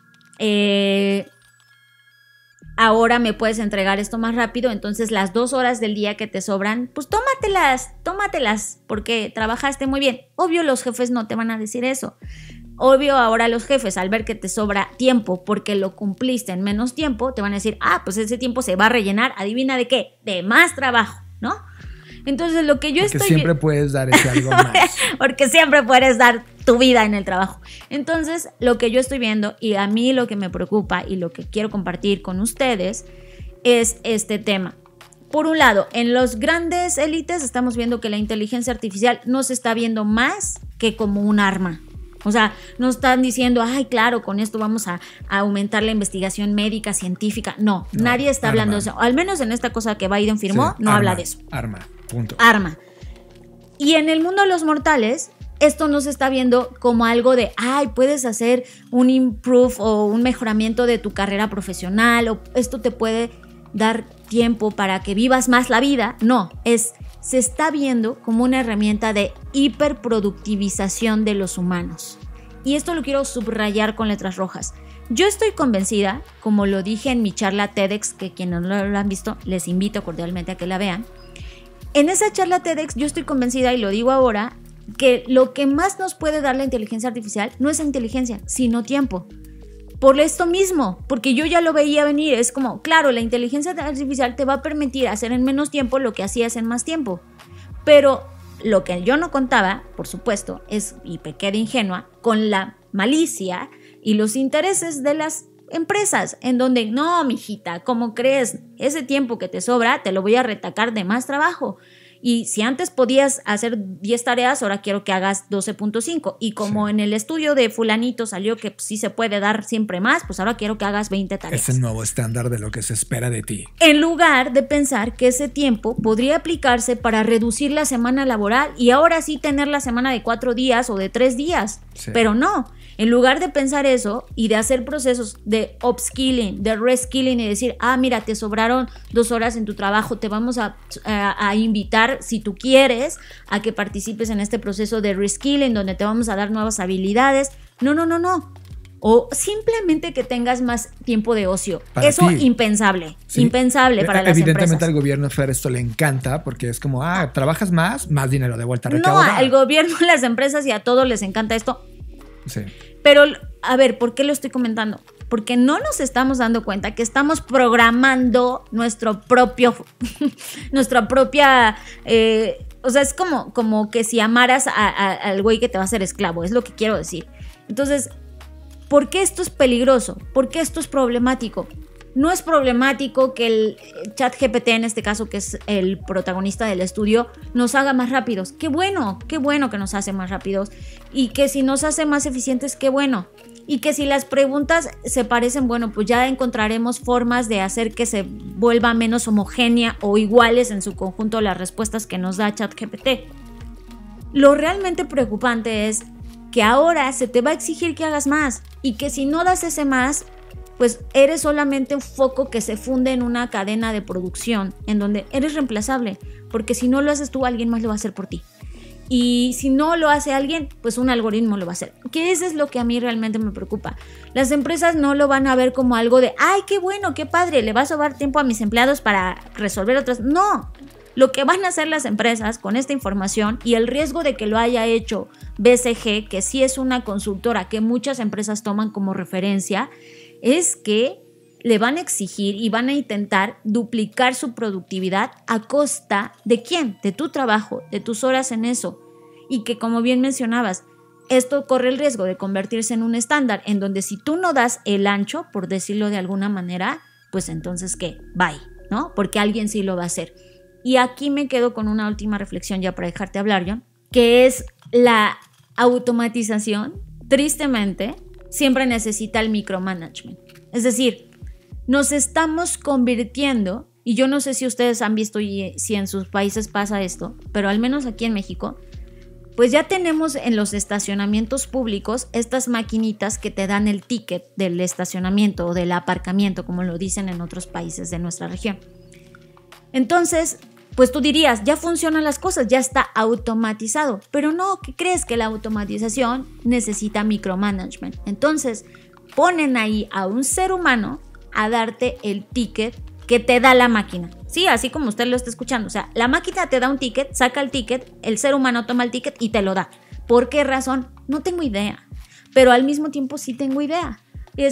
ahora me puedes entregar esto más rápido, entonces las 2 horas del día que te sobran, pues tómatelas, porque trabajaste muy bien. Obvio los jefes no te van a decir eso. Obvio ahora los jefes, al ver que te sobra tiempo porque lo cumpliste en menos tiempo, te van a decir, pues ese tiempo se va a rellenar, ¿adivina de qué? De más trabajo, ¿no? Entonces lo que yo
porque siempre puedes dar ese algo más.
Porque siempre puedes dar tu vida en el trabajo. Entonces lo que yo estoy viendo y a mí lo que me preocupa y lo que quiero compartir con ustedes es este tema. Por un lado, en los grandes élites estamos viendo que la inteligencia artificial no se está viendo más que como un arma. O sea, no están diciendo, ay, claro, con esto vamos a aumentar la investigación médica, científica. No, nadie está hablando de eso. Al menos en esta cosa que Biden firmó, no habla de eso.
Arma, punto.
Arma. Y en el mundo de los mortales, esto no se está viendo como algo de, ay, puedes hacer un improve o un mejoramiento de tu carrera profesional, o esto te puede dar tiempo para que vivas más la vida. No, se está viendo como una herramienta de hiperproductivización de los humanos. Y esto lo quiero subrayar con letras rojas. Yo estoy convencida, como lo dije en mi charla TEDx, que quienes no lo han visto, les invito cordialmente a que la vean. En esa charla TEDx yo estoy convencida, y lo digo ahora, que lo que más nos puede dar la inteligencia artificial no es inteligencia, sino tiempo. Por esto mismo, porque yo ya lo veía venir, es como, claro, la inteligencia artificial te va a permitir hacer en menos tiempo lo que hacías en más tiempo. Pero lo que yo no contaba, por supuesto, y pequé de ingenua, con la malicia y los intereses de las empresas, en donde, no, mijita, ¿cómo crees? Ese tiempo que te sobra te lo voy a retacar de más trabajo. Y si antes podías hacer 10 tareas, ahora quiero que hagas 12.5. Y como en el estudio de fulanito salió que pues, sí se puede dar siempre más, pues ahora quiero que hagas 20 tareas.
Es el nuevo estándar de lo que se espera de ti.
En lugar de pensar que ese tiempo podría aplicarse para reducir la semana laboral y ahora sí tener la semana de 4 días o de 3 días. Sí. Pero no. En lugar de pensar eso y de hacer procesos de upskilling, de reskilling y decir, mira, te sobraron 2 horas en tu trabajo, te vamos a invitar, si tú quieres, a que participes en este proceso de reskilling donde te vamos a dar nuevas habilidades. No. O simplemente que tengas más tiempo de ocio. Para eso ti. Impensable. Sí. Impensable para las empresas.
Evidentemente al gobierno, Fer, esto le encanta porque es como, trabajas más dinero de vuelta a recaudar.
No, al gobierno, a las empresas y a todos les encanta esto.
Sí.
Pero, a ver, ¿por qué lo estoy comentando? Porque no nos estamos dando cuenta que estamos programando nuestra propia, o sea, es como que si amaras al güey que te va a hacer esclavo, es lo que quiero decir. Entonces, ¿por qué esto es peligroso? ¿Por qué esto es problemático? No es problemático que el ChatGPT, en este caso, que es el protagonista del estudio, nos haga más rápidos. Qué bueno que nos hace más rápidos. Y que si nos hace más eficientes, qué bueno. Y que si las preguntas se parecen, bueno, pues ya encontraremos formas de hacer que se vuelva menos homogénea o iguales en su conjunto las respuestas que nos da ChatGPT. Lo realmente preocupante es que ahora se te va a exigir que hagas más y que si no das ese más, pues eres solamente un foco que se funde en una cadena de producción en donde eres reemplazable, porque si no lo haces tú, alguien más lo va a hacer por ti. Y si no lo hace alguien, pues un algoritmo lo va a hacer. Que eso es lo que a mí realmente me preocupa. Las empresas no lo van a ver como algo de, ¡ay, qué bueno, qué padre! Le va a sobrar tiempo a mis empleados para resolver otras. No. Lo que van a hacer las empresas con esta información y el riesgo de que lo haya hecho BCG, que sí es una consultora que muchas empresas toman como referencia, es que le van a exigir y van a intentar duplicar su productividad a costa ¿de quién? De tu trabajo, de tus horas en eso. Y que, como bien mencionabas, esto corre el riesgo de convertirse en un estándar en donde si tú no das el ancho, por decirlo de alguna manera, pues entonces ¿qué? Bye, ¿no? Porque alguien sí lo va a hacer. Y aquí me quedo con una última reflexión ya para dejarte hablar, John, que es la automatización, tristemente, siempre necesita el micromanagement. Es decir, nos estamos convirtiendo, y yo no sé si ustedes han visto y si en sus países pasa esto, pero al menos aquí en México, pues ya tenemos en los estacionamientos públicos estas maquinitas que te dan el ticket del estacionamiento o del aparcamiento, como lo dicen en otros países de nuestra región. Entonces, pues tú dirías, ya funcionan las cosas, ya está automatizado. Pero no, ¿qué crees? Que la automatización necesita micromanagement. Entonces, ponen ahí a un ser humano a darte el ticket que te da la máquina. Sí, así como usted lo está escuchando. O sea, la máquina te da un ticket, saca el ticket, el ser humano toma el ticket y te lo da. ¿Por qué razón? No tengo idea. Pero al mismo tiempo sí tengo idea.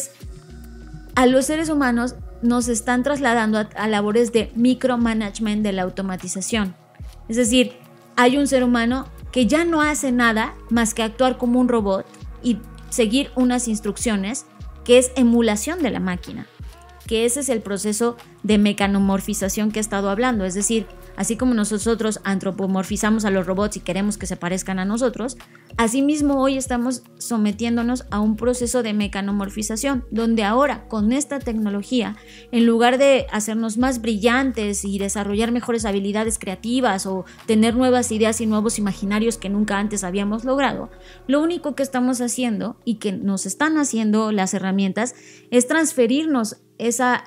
A los seres humanos nos están trasladando a labores de micromanagement de la automatización. Es decir, hay un ser humano que ya no hace nada más que actuar como un robot y seguir unas instrucciones, que es emulación de la máquina, que ese es el proceso de mecanomorfización que he estado hablando. Es decir, así como nosotros antropomorfizamos a los robots y queremos que se parezcan a nosotros, asimismo hoy estamos sometiéndonos a un proceso de mecanomorfización, donde ahora con esta tecnología, en lugar de hacernos más brillantes y desarrollar mejores habilidades creativas o tener nuevas ideas y nuevos imaginarios que nunca antes habíamos logrado, lo único que estamos haciendo y que nos están haciendo las herramientas es transferirnos esa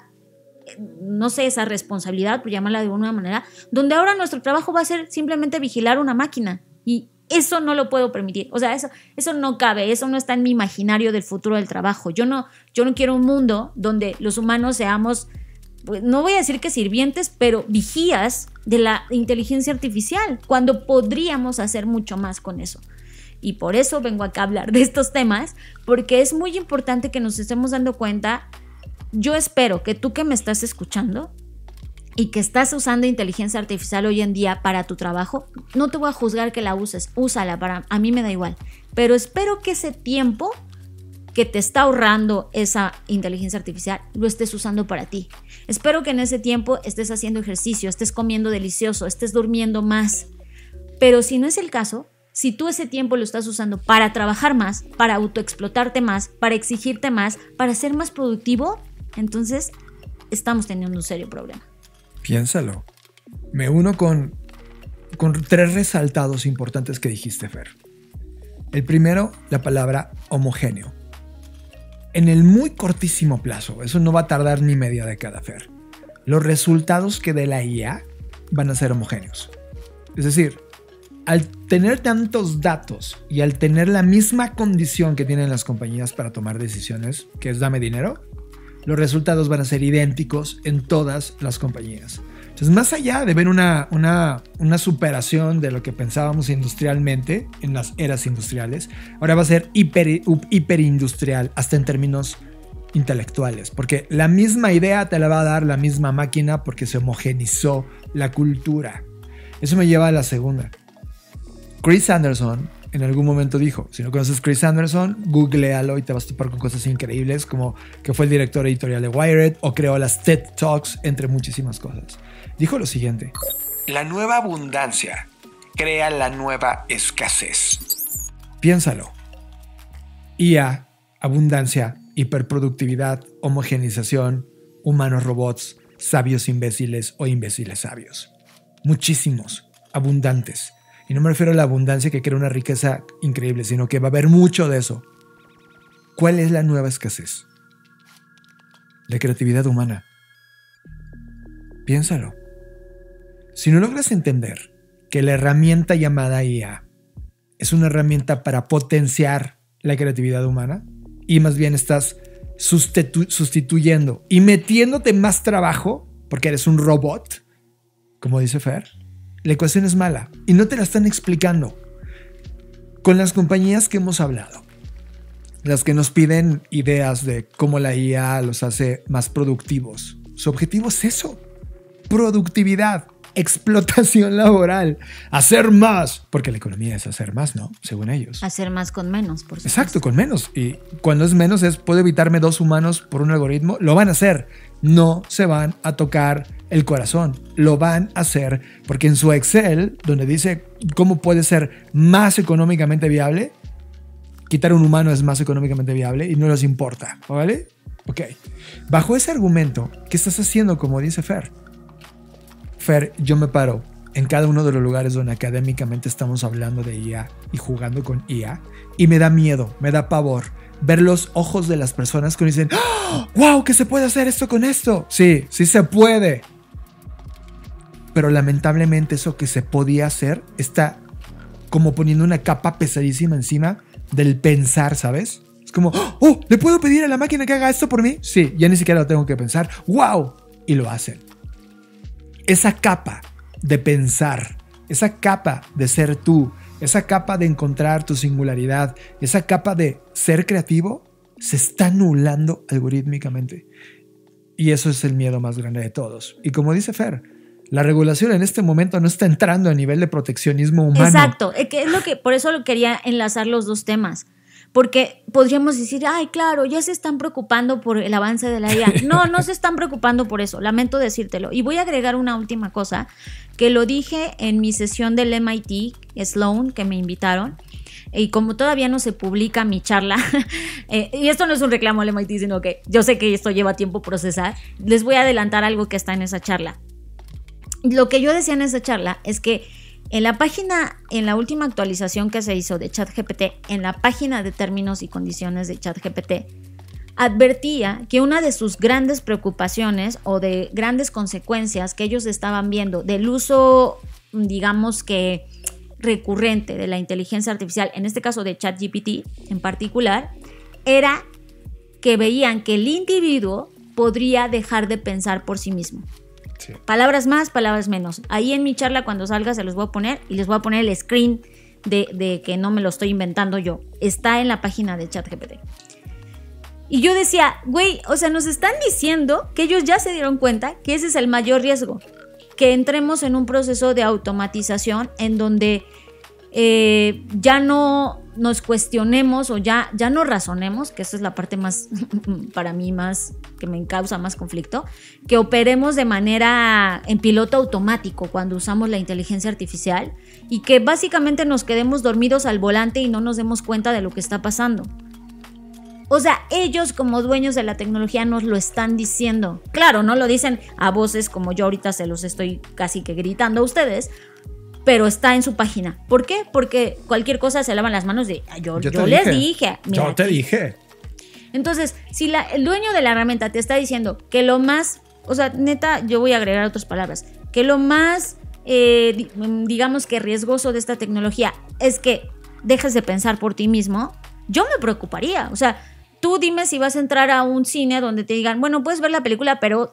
responsabilidad, por llamarla de alguna manera, donde ahora nuestro trabajo va a ser simplemente vigilar una máquina, y eso no lo puedo permitir. O sea, eso no cabe, eso no está en mi imaginario del futuro del trabajo. Yo no quiero un mundo donde los humanos seamos, pues, no voy a decir que sirvientes, pero vigías de la inteligencia artificial, cuando podríamos hacer mucho más con eso. Y por eso vengo acá a hablar de estos temas, porque es muy importante que nos estemos dando cuenta. Yo espero que tú que me estás escuchando y que estás usando inteligencia artificial hoy en día para tu trabajo, no te voy a juzgar que la uses, úsala, a mí me da igual, pero espero que ese tiempo que te está ahorrando esa inteligencia artificial, lo estés usando para ti. Espero que en ese tiempo estés haciendo ejercicio, estés comiendo delicioso, estés durmiendo más. Pero si no es el caso, si tú ese tiempo lo estás usando para trabajar más, para autoexplotarte más, para exigirte más, para ser más productivo, entonces estamos teniendo un serio problema.
Piénsalo. Me uno con 3 resaltados importantes que dijiste, Fer. El primero, la palabra homogéneo. En el muy cortísimo plazo, eso no va a tardar ni media década, Fer, los resultados que dé la IA van a ser homogéneos. Es decir, al tener tantos datos y al tener la misma condición que tienen las compañías para tomar decisiones, que es dame dinero, los resultados van a ser idénticos en todas las compañías. Entonces, más allá de ver una superación de lo que pensábamos industrialmente en las eras industriales, ahora va a ser hiperindustrial, hasta en términos intelectuales, porque la misma idea te la va a dar la misma máquina porque se homogenizó la cultura. Eso me lleva a la segunda. Chris Anderson en algún momento dijo, si no conoces Chris Anderson, googlealo y te vas a topar con cosas increíbles, como que fue el director editorial de Wired o creó las TED Talks, entre muchísimas cosas. Dijo lo siguiente:
la nueva abundancia crea la nueva escasez.
Piénsalo. IA, abundancia, hiperproductividad, homogenización, humanos robots, sabios imbéciles o imbéciles sabios. Muchísimos, abundantes. Y no me refiero a la abundancia que crea una riqueza increíble, sino que va a haber mucho de eso. ¿Cuál es la nueva escasez? La creatividad humana. Piénsalo. Si no logras entender que la herramienta llamada IA es una herramienta para potenciar la creatividad humana y más bien estás sustituyendo y metiéndote más trabajo porque eres un robot, como dice Fer, la ecuación es mala y no te la están explicando. Con las compañías que hemos hablado, las que nos piden ideas de cómo la IA los hace más productivos, su objetivo es eso: productividad, explotación laboral, hacer más, porque la economía es hacer más, ¿no? Según ellos.
Hacer más con menos, por supuesto.
Exacto, con menos. Y cuando es menos es, ¿puedo evitarme 2 humanos por un algoritmo? Lo van a hacer. No se van a tocar el corazón. Lo van a hacer porque en su Excel, donde dice cómo puede ser más económicamente viable, quitar un humano es más económicamente viable y no les importa, ¿vale? Ok. Bajo ese argumento, ¿qué estás haciendo? Como dice Fer, yo me paro en cada uno de los lugares donde académicamente estamos hablando de IA y jugando con IA y me da miedo, me da pavor ver los ojos de las personas que dicen ¡oh, wow! ¿Qué se puede hacer esto con esto? Sí, sí se puede. Pero lamentablemente eso que se podía hacer está como poniendo una capa pesadísima encima del pensar, ¿sabes? Es como, ¡oh! ¿Le puedo pedir a la máquina que haga esto por mí? Sí, ya ni siquiera lo tengo que pensar. ¡Wow! Y lo hacen. Esa capa de pensar, esa capa de ser tú, esa capa de encontrar tu singularidad, esa capa de ser creativo, se está anulando algorítmicamente. Y eso es el miedo más grande de todos. Y como dice Fer, la regulación en este momento no está entrando a nivel de proteccionismo humano.
Exacto, por eso lo quería enlazar los dos temas. Porque podríamos decir, ay, claro, ya se están preocupando por el avance de la IA. No, no se están preocupando por eso, lamento decírtelo. Y voy a agregar una última cosa, que lo dije en mi sesión del MIT Sloan, que me invitaron. Y como todavía no se publica mi charla, y esto no es un reclamo al MIT, sino que yo sé que esto lleva tiempo procesar, les voy a adelantar algo que está en esa charla. Lo que yo decía en esa charla es que en la página, en la última actualización que se hizo de ChatGPT, en la página de términos y condiciones de ChatGPT, advertía que una de sus grandes preocupaciones o de grandes consecuencias que ellos estaban viendo del uso, digamos que recurrente de la inteligencia artificial, en este caso de ChatGPT en particular, era que veían que el individuo podría dejar de pensar por sí mismo. Sí. Palabras más, palabras menos. Ahí en mi charla cuando salga se los voy a poner y les voy a poner el screen de que no me lo estoy inventando yo. Está en la página de ChatGPT. Y yo decía, güey, o sea, nos están diciendo que ellos ya se dieron cuenta que ese es el mayor riesgo. Que entremos en un proceso de automatización en donde ya no nos cuestionemos o ya no razonemos, que esa es la parte más, para mí más, que me causa más conflicto, que operemos de manera en piloto automático cuando usamos la inteligencia artificial y que básicamente nos quedemos dormidos al volante y no nos demos cuenta de lo que está pasando. O sea, ellos como dueños de la tecnología nos lo están diciendo. Claro, no lo dicen a voces como yo ahorita se los estoy casi que gritando a ustedes, pero está en su página. ¿Por qué? Porque cualquier cosa se lavan las manos de yo les dije. Mira,
yo te dije.
Entonces, si el dueño de la herramienta te está diciendo que lo más, o sea, neta, yo voy a agregar otras palabras, que lo más, digamos que riesgoso de esta tecnología es que dejes de pensar por ti mismo, yo me preocuparía. O sea, tú dime si vas a entrar a un cine donde te digan, bueno, puedes ver la película, pero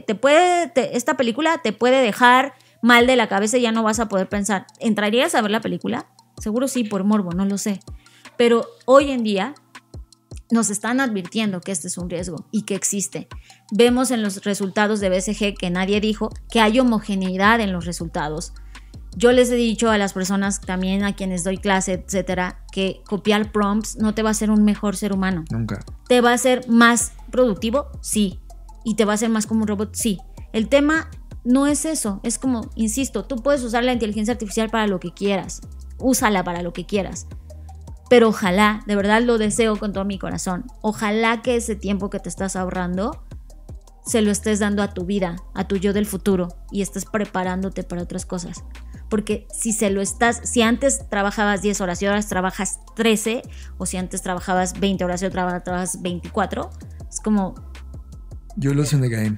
esta película te puede dejar mal de la cabeza y ya no vas a poder pensar. ¿Entrarías a ver la película? Seguro sí, por morbo, no lo sé. Pero hoy en día nos están advirtiendo que este es un riesgo y que existe. Vemos en los resultados de BCG que nadie dijo que hay homogeneidad en los resultados. Yo les he dicho a las personas también a quienes doy clase, etcétera, que copiar prompts no te va a hacer un mejor ser humano.
Nunca.
¿Te va a hacer más productivo? Sí. ¿Y te va a hacer más como un robot? Sí. El tema no es eso, es como, insisto, tú puedes usar la inteligencia artificial para lo que quieras, úsala para lo que quieras, pero ojalá, de verdad lo deseo con todo mi corazón, ojalá que ese tiempo que te estás ahorrando se lo estés dando a tu vida, a tu yo del futuro y estés preparándote para otras cosas, porque si antes trabajabas 10 horas y ahora trabajas 13, o si antes trabajabas 20 horas y ahora trabajas 24, es como...
You lose in the game.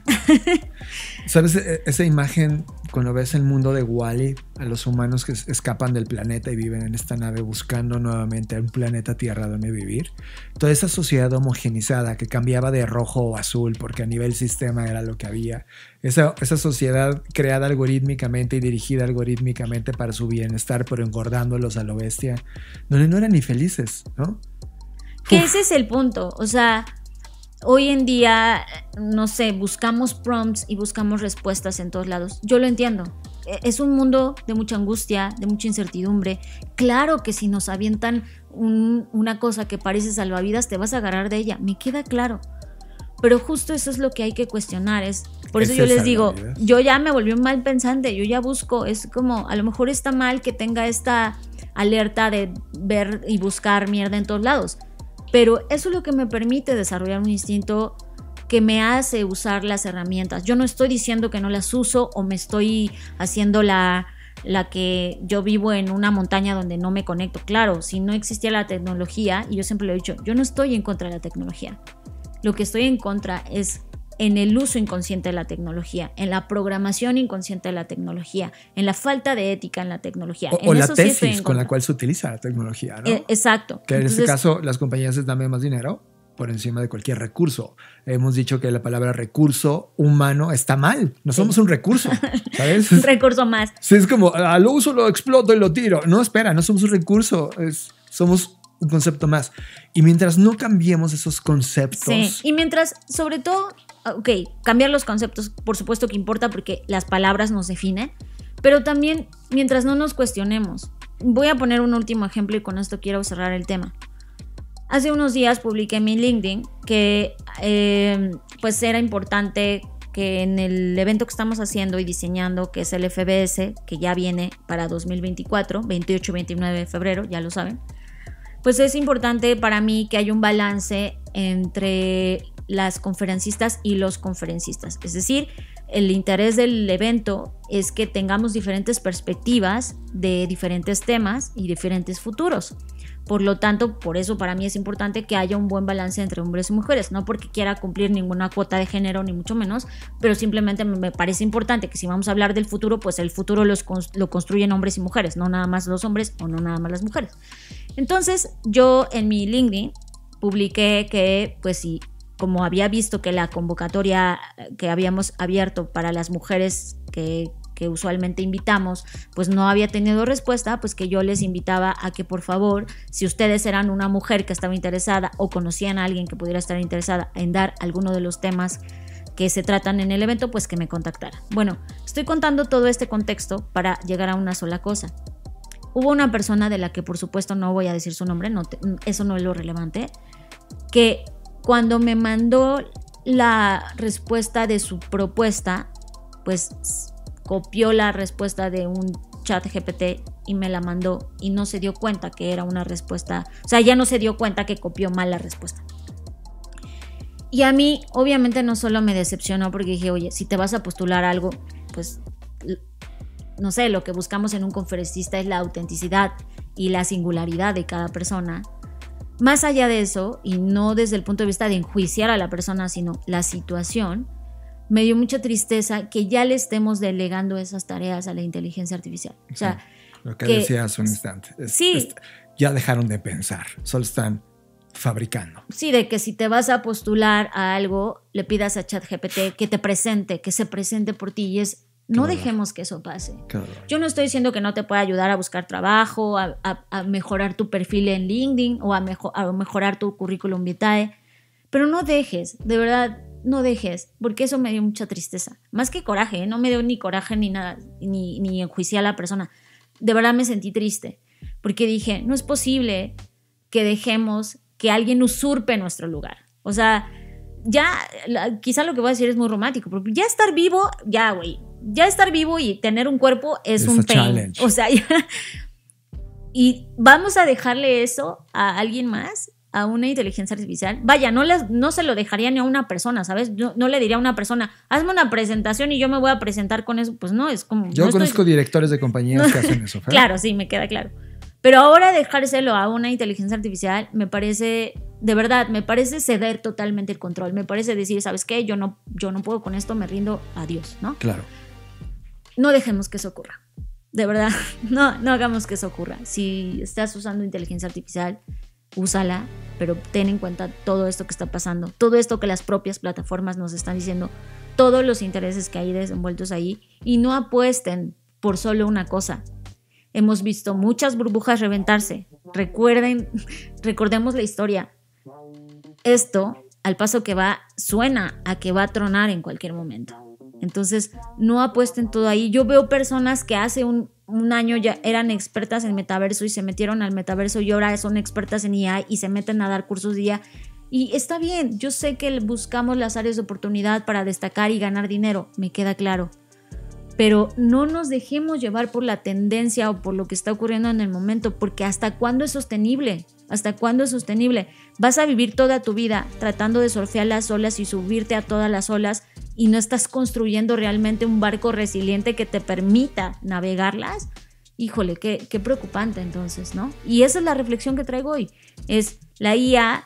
¿Sabes esa imagen cuando ves el mundo de Wall-E, a los humanos que escapan del planeta y viven en esta nave buscando nuevamente un planeta Tierra donde vivir? Toda esa sociedad homogenizada que cambiaba de rojo o azul porque a nivel sistema era lo que había. Esa sociedad creada algorítmicamente y dirigida algorítmicamente para su bienestar, pero engordándolos a lo bestia, donde no eran ni felices, ¿no?
Que ese es el punto, o sea... Hoy en día, no sé, buscamos prompts y buscamos respuestas en todos lados. Yo lo entiendo. Es un mundo de mucha angustia, de mucha incertidumbre. Claro que si nos avientan una cosa que parece salvavidas, te vas a agarrar de ella. Me queda claro. Pero justo eso es lo que hay que cuestionar. Por eso yo les digo, yo ya me volví un mal pensante. Yo ya busco. Es como, a lo mejor está mal que tenga esta alerta de ver y buscar mierda en todos lados. Pero eso es lo que me permite desarrollar un instinto que me hace usar las herramientas. Yo no estoy diciendo que no las uso o me estoy haciendo la que yo vivo en una montaña donde no me conecto. Claro, si no existía la tecnología, y yo siempre lo he dicho, yo no estoy en contra de la tecnología. Lo que estoy en contra es en el uso inconsciente de la tecnología, en la programación inconsciente de la tecnología, en la falta de ética en la tecnología.
O la tesis con la cual se utiliza la tecnología, ¿no?
Exacto.
Que en este caso las compañías les dan más dinero por encima de cualquier recurso. Hemos dicho que la palabra recurso humano está mal. No somos un recurso, ¿sabes?
Un recurso más.
Sí, es como, lo uso, lo exploto y lo tiro. No, espera, no somos un recurso. Somos un concepto más. Y mientras no cambiemos esos conceptos...
Sí, y mientras, sobre todo... Ok, cambiar los conceptos por supuesto que importa porque las palabras nos definen, pero también mientras no nos cuestionemos. Voy a poner un último ejemplo y con esto quiero cerrar el tema. Hace unos días publiqué en mi LinkedIn que pues era importante que en el evento que estamos haciendo y diseñando, que es el FBS, que ya viene para 2024, 28 y 29 de febrero, ya lo saben, pues es importante para mí que haya un balance entre las conferencistas y los conferencistas. Es decir, el interés del evento es que tengamos diferentes perspectivas de diferentes temas y diferentes futuros. Por lo tanto, por eso para mí es importante que haya un buen balance entre hombres y mujeres, no porque quiera cumplir ninguna cuota de género ni mucho menos, pero simplemente me parece importante que si vamos a hablar del futuro, pues el futuro lo construyen hombres y mujeres, no nada más los hombres o no nada más las mujeres. Entonces, yo en mi LinkedIn publiqué que, pues sí, como había visto que la convocatoria que habíamos abierto para las mujeres que usualmente invitamos, pues no había tenido respuesta, pues que yo les invitaba a que por favor, si ustedes eran una mujer que estaba interesada o conocían a alguien que pudiera estar interesada en dar alguno de los temas que se tratan en el evento, pues que me contactara. Bueno, estoy contando todo este contexto para llegar a una sola cosa. hubo una persona de la que por supuesto no voy a decir su nombre, eso no es lo relevante, que cuando me mandó la respuesta de su propuesta, pues copió la respuesta de un chat GPT y me la mandó y no se dio cuenta que era una respuesta, o sea, ya no se dio cuenta que copió mal la respuesta. Y a mí obviamente no solo me decepcionó porque dije, oye, si te vas a postular algo, pues no sé, lo que buscamos en un conferencista es la autenticidad y la singularidad de cada persona. Más allá de eso, y no desde el punto de vista de enjuiciar a la persona, sino la situación, me dio mucha tristeza que ya le estemos delegando esas tareas a la inteligencia artificial. O sea,
lo que decía hace un instante. Ya dejaron de pensar, solo están fabricando.
Sí, de que si te vas a postular a algo, le pidas a ChatGPT que te presente, que se presente por ti, y es... No dejemos que eso pase. Claro. Yo no estoy diciendo que no te pueda ayudar a buscar trabajo, a mejorar tu perfil en LinkedIn o a mejorar tu currículum vitae, pero no dejes, de verdad, no dejes, porque eso me dio mucha tristeza. Más que coraje, no me dio ni coraje ni nada, ni enjuicié a la persona. De verdad me sentí triste, porque dije, no es posible que dejemos que alguien usurpe nuestro lugar. O sea, ya, quizá lo que voy a decir es muy romántico, pero ya estar vivo, ya estar vivo y tener un cuerpo es un pain. Challenge. O sea, y vamos a dejarle eso a alguien más, a una inteligencia artificial. Vaya, no se lo dejaría ni a una persona, ¿sabes? No le diría a una persona, hazme una presentación y yo me voy a presentar con eso. Pues no, es como...
Yo conozco directores de compañías que hacen eso.
Claro, sí, me queda claro. Pero ahora dejárselo a una inteligencia artificial me parece, de verdad, me parece ceder totalmente el control. Me parece decir, ¿sabes qué? Yo no puedo con esto, me rindo, adiós, ¿no?
Claro.
No dejemos que eso ocurra. De verdad, no hagamos que eso ocurra. Si estás usando inteligencia artificial, úsala, pero ten en cuenta todo esto que está pasando, todo esto que las propias plataformas nos están diciendo, todos los intereses que hay desenvueltos ahí, y no apuesten por solo una cosa. Hemos visto muchas burbujas reventarse. Recordemos la historia. Esto, al paso que va, suena a que va a tronar en cualquier momento. Entonces, no apuesten todo ahí. Yo veo personas que hace un año ya eran expertas en metaverso y se metieron al metaverso y ahora son expertas en IA y se meten a dar cursos de IA. Y está bien, yo sé que buscamos las áreas de oportunidad para destacar y ganar dinero, me queda claro. Pero no nos dejemos llevar por la tendencia o por lo que está ocurriendo en el momento, porque ¿hasta cuándo es sostenible? ¿Hasta cuándo es sostenible? Vas a vivir toda tu vida tratando de surfear las olas y subirte a todas las olas y no estás construyendo realmente un barco resiliente que te permita navegarlas. Híjole, qué preocupante entonces, ¿no? Y esa es la reflexión que traigo hoy. Es la IA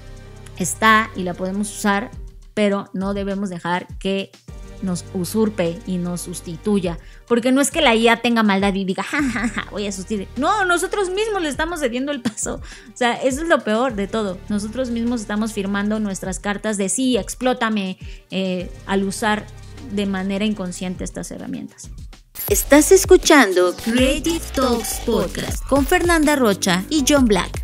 está y la podemos usar, pero no debemos dejar que nos usurpe y nos sustituya, porque no es que la IA tenga maldad y diga voy a sustituir, no, nosotros mismos le estamos cediendo el paso. O sea, eso es lo peor de todo, nosotros mismos estamos firmando nuestras cartas de sí, explótame, al usar de manera inconsciente estas herramientas.
Estás escuchando Creative Talks Podcast con Fernanda Rocha y John Black.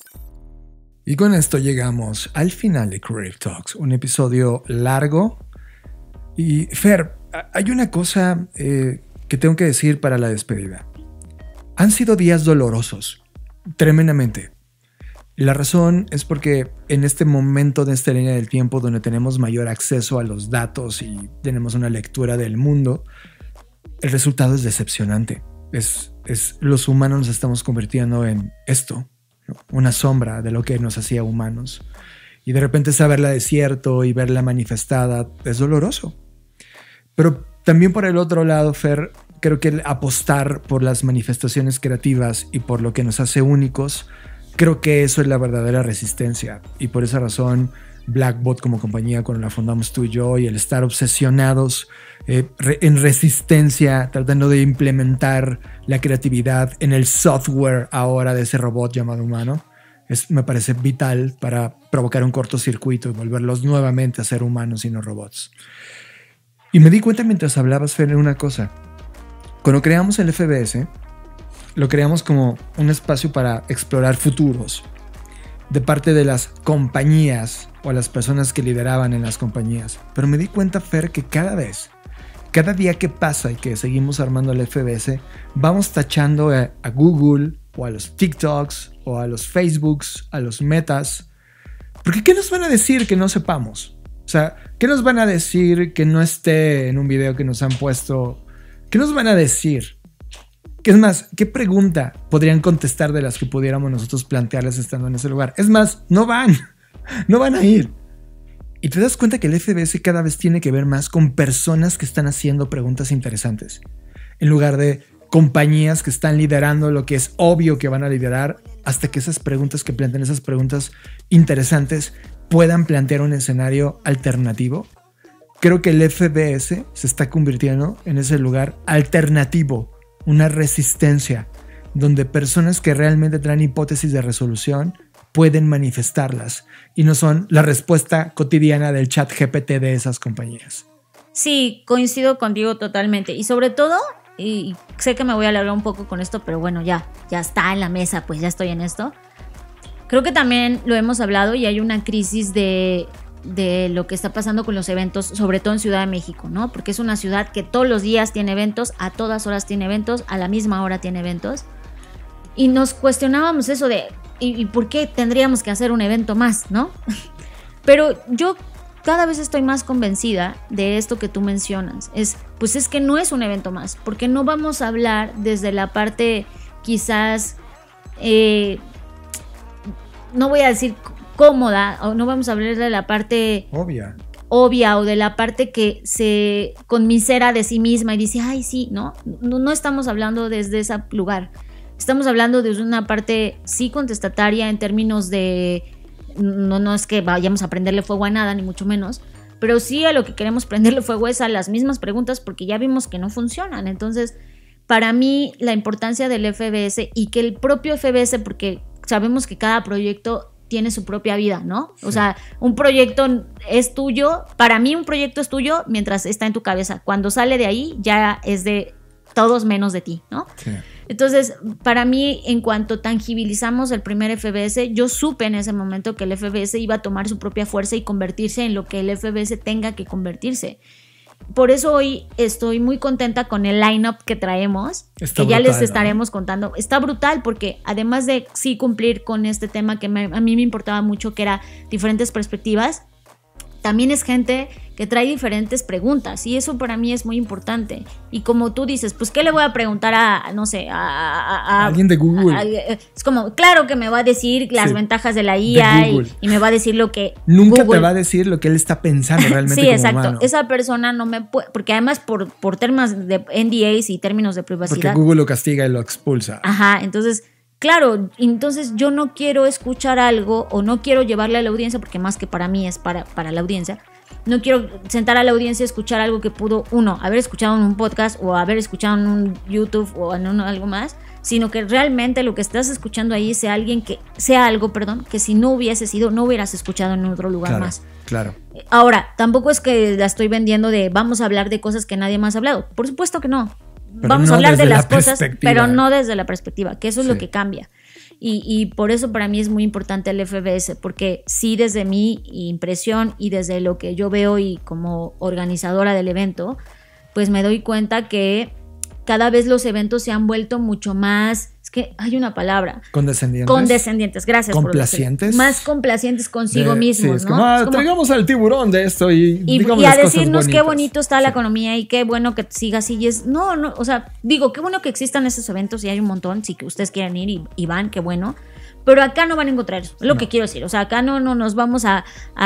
Y con esto llegamos al final de Creative Talks, un episodio largo. Y Fer, hay una cosa que tengo que decir para la despedida. Han sido días dolorosos, tremendamente. La razón es porque en este momento de esta línea del tiempo donde tenemos mayor acceso a los datos y tenemos una lectura del mundo, el resultado es decepcionante. Los humanos nos estamos convirtiendo en esto, ¿no? Una sombra de lo que nos hacía humanos. Y de repente saberla de cierto y verla manifestada es doloroso. Pero también por el otro lado, Fer, creo que el apostar por las manifestaciones creativas y por lo que nos hace únicos, creo que eso es la verdadera resistencia. Y por esa razón, Blackbot como compañía, cuando la fundamos tú y yo, y el estar obsesionados en resistencia, tratando de implementar la creatividad en el software ahora de ese robot llamado humano, me parece vital para provocar un cortocircuito y volverlos nuevamente a ser humanos y no robots. Y me di cuenta mientras hablabas, Fer, en una cosa. Cuando creamos el FBS, lo creamos como un espacio para explorar futuros de parte de las compañías o las personas que lideraban en las compañías. Pero me di cuenta, Fer, que cada vez cada día que pasa y que seguimos armando el FBS, vamos tachando a Google o a los TikToks o a los Facebooks, a los Metas. Porque ¿qué nos van a decir que no sepamos? O sea, ¿qué nos van a decir que no esté en un video que nos han puesto? ¿Qué nos van a decir? ¿Qué es más? ¿Qué pregunta podrían contestar de las que pudiéramos nosotros plantearles estando en ese lugar? Es más, no van a ir. Y te das cuenta que el FBS cada vez tiene que ver más con personas que están haciendo preguntas interesantes, en lugar de compañías que están liderando lo que es obvio que van a liderar, hasta que esas preguntas que plantean, esas preguntas interesantes, puedan plantear un escenario alternativo. Creo que el FBS se está convirtiendo en ese lugar alternativo, una resistencia, donde personas que realmente traen hipótesis de resolución pueden manifestarlas y no son la respuesta cotidiana del chat GPT de esas compañías.
Sí, coincido contigo totalmente. Y sobre todo, y sé que me voy a alargar un poco con esto, pero bueno, ya está en la mesa, pues ya estoy en esto. Creo que también lo hemos hablado y hay una crisis de lo que está pasando con los eventos, sobre todo en Ciudad de México, ¿no? Porque es una ciudad que todos los días tiene eventos, a todas horas tiene eventos, a la misma hora tiene eventos. Y nos cuestionábamos eso de ¿y por qué tendríamos que hacer un evento más, no? Pero yo cada vez estoy más convencida de esto que tú mencionas. Pues es que no es un evento más, porque no vamos a hablar desde la parte quizás, no voy a decir cómoda, o no vamos a hablar de la parte obvia o de la parte que se conmisera de sí misma y dice, ay, sí, ¿no? No estamos hablando desde ese lugar. Estamos hablando desde una parte sí contestataria en términos de, no es que vayamos a prenderle fuego a nada, ni mucho menos, pero sí a lo que queremos prenderle fuego es a las mismas preguntas porque ya vimos que no funcionan. Entonces, para mí, la importancia del FBS y que el propio FBS, porque sabemos que cada proyecto tiene su propia vida, ¿no? Sí. O sea, un proyecto es tuyo, para mí un proyecto es tuyo mientras está en tu cabeza. Cuando sale de ahí ya es de todos menos de ti, ¿no? Sí. Entonces, para mí, en cuanto tangibilizamos el primer FBS, yo supe en ese momento que el FBS iba a tomar su propia fuerza y convertirse en lo que el FBS tenga que convertirse. Por eso hoy estoy muy contenta con el line-up que traemos, está que brutal, ya les estaremos contando. Está brutal porque además de sí cumplir con este tema que a mí me importaba mucho, que era diferentes perspectivas, también es gente que trae diferentes preguntas y eso para mí es muy importante. Y como tú dices, pues ¿qué le voy a preguntar a no sé, a
alguien de Google?
Es como, claro que me va a decir las ventajas de la IA y me va a decir lo que
nunca Google te va a decir lo que él está pensando realmente.
Sí,
como
exacto.
humano.
Esa persona no me puede, porque además por términos de NDAs y términos de privacidad.
Porque Google lo castiga y lo expulsa.
Ajá, entonces... Claro, entonces yo no quiero escuchar algo o no quiero llevarle a la audiencia, porque más que para mí es para la audiencia. No quiero sentar a la audiencia a escuchar algo que pudo, haber escuchado en un podcast o haber escuchado en un YouTube o en algo más, sino que realmente lo que estás escuchando ahí sea algo que si no hubiese sido, no hubieras escuchado en otro lugar más.
Claro.
Ahora, tampoco es que la estoy vendiendo de vamos a hablar de cosas que nadie más ha hablado. Por supuesto que no.
Pero
vamos
no
a hablar de las cosas, pero
no
desde la perspectiva, que eso es lo que cambia. Y por eso para mí es muy importante el FBS, porque sí, desde mi impresión y desde lo que yo veo y como organizadora del evento, pues me doy cuenta que cada vez los eventos se han vuelto mucho más, es que hay una palabra. Condescendientes, gracias.
Complacientes.
Más complacientes consigo mismos,
sí,
¿no?
Es como, traigamos al tiburón de esto y
a decirnos qué bonito está la economía y qué bueno que siga así. Y no, o sea, digo, qué bueno que existan esos eventos y hay un montón, si que ustedes quieren ir y van, qué bueno. Pero acá no van a encontrar eso, es lo que quiero decir. O sea, acá no nos vamos a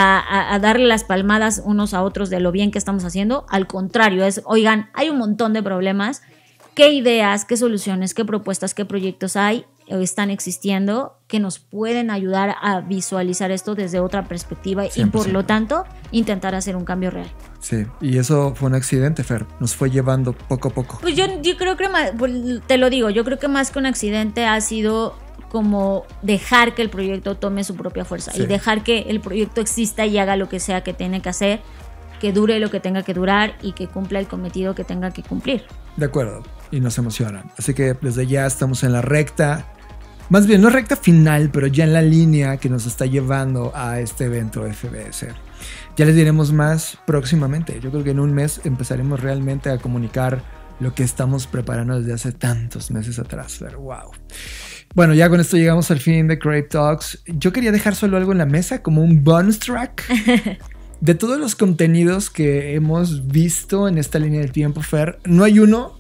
darle las palmadas unos a otros de lo bien que estamos haciendo. Al contrario, oigan, hay un montón de problemas. ¿Qué ideas, qué soluciones, qué propuestas, qué proyectos hay o están existiendo que nos pueden ayudar a visualizar esto desde otra perspectiva 100%. Y por lo tanto intentar hacer un cambio real?
Sí, y eso fue un accidente, Fer, nos fue llevando poco a poco.
Pues yo creo que, te lo digo, yo creo que más que un accidente ha sido como dejar que el proyecto tome su propia fuerza y dejar que el proyecto exista y haga lo que sea que tiene que hacer, que dure lo que tenga que durar y que cumpla el cometido que tenga que cumplir.
De acuerdo, y nos emocionan. Así que desde ya estamos en la recta más bien no recta final, pero ya en la línea que nos está llevando a este evento FBS. Ya les diremos más próximamente. Yo creo que en un mes empezaremos realmente a comunicar lo que estamos preparando desde hace tantos meses atrás. Pero wow. Bueno, ya con esto llegamos al fin de Creative Talks. Yo quería dejar solo algo en la mesa, como un bonus track de todos los contenidos que hemos visto en esta línea del tiempo, Fer. No hay uno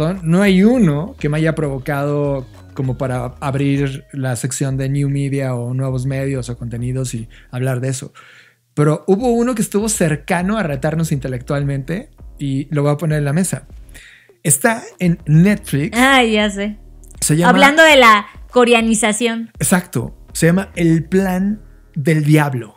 que me haya provocado como para abrir la sección de New Media o nuevos medios o contenidos y hablar de eso. Pero hubo uno que estuvo cercano a retarnos intelectualmente y lo voy a poner en la mesa. Está en Netflix.
Ah, ya sé.
Se llama,
hablando de la coreanización.
Exacto. Se llama El Plan del Diablo.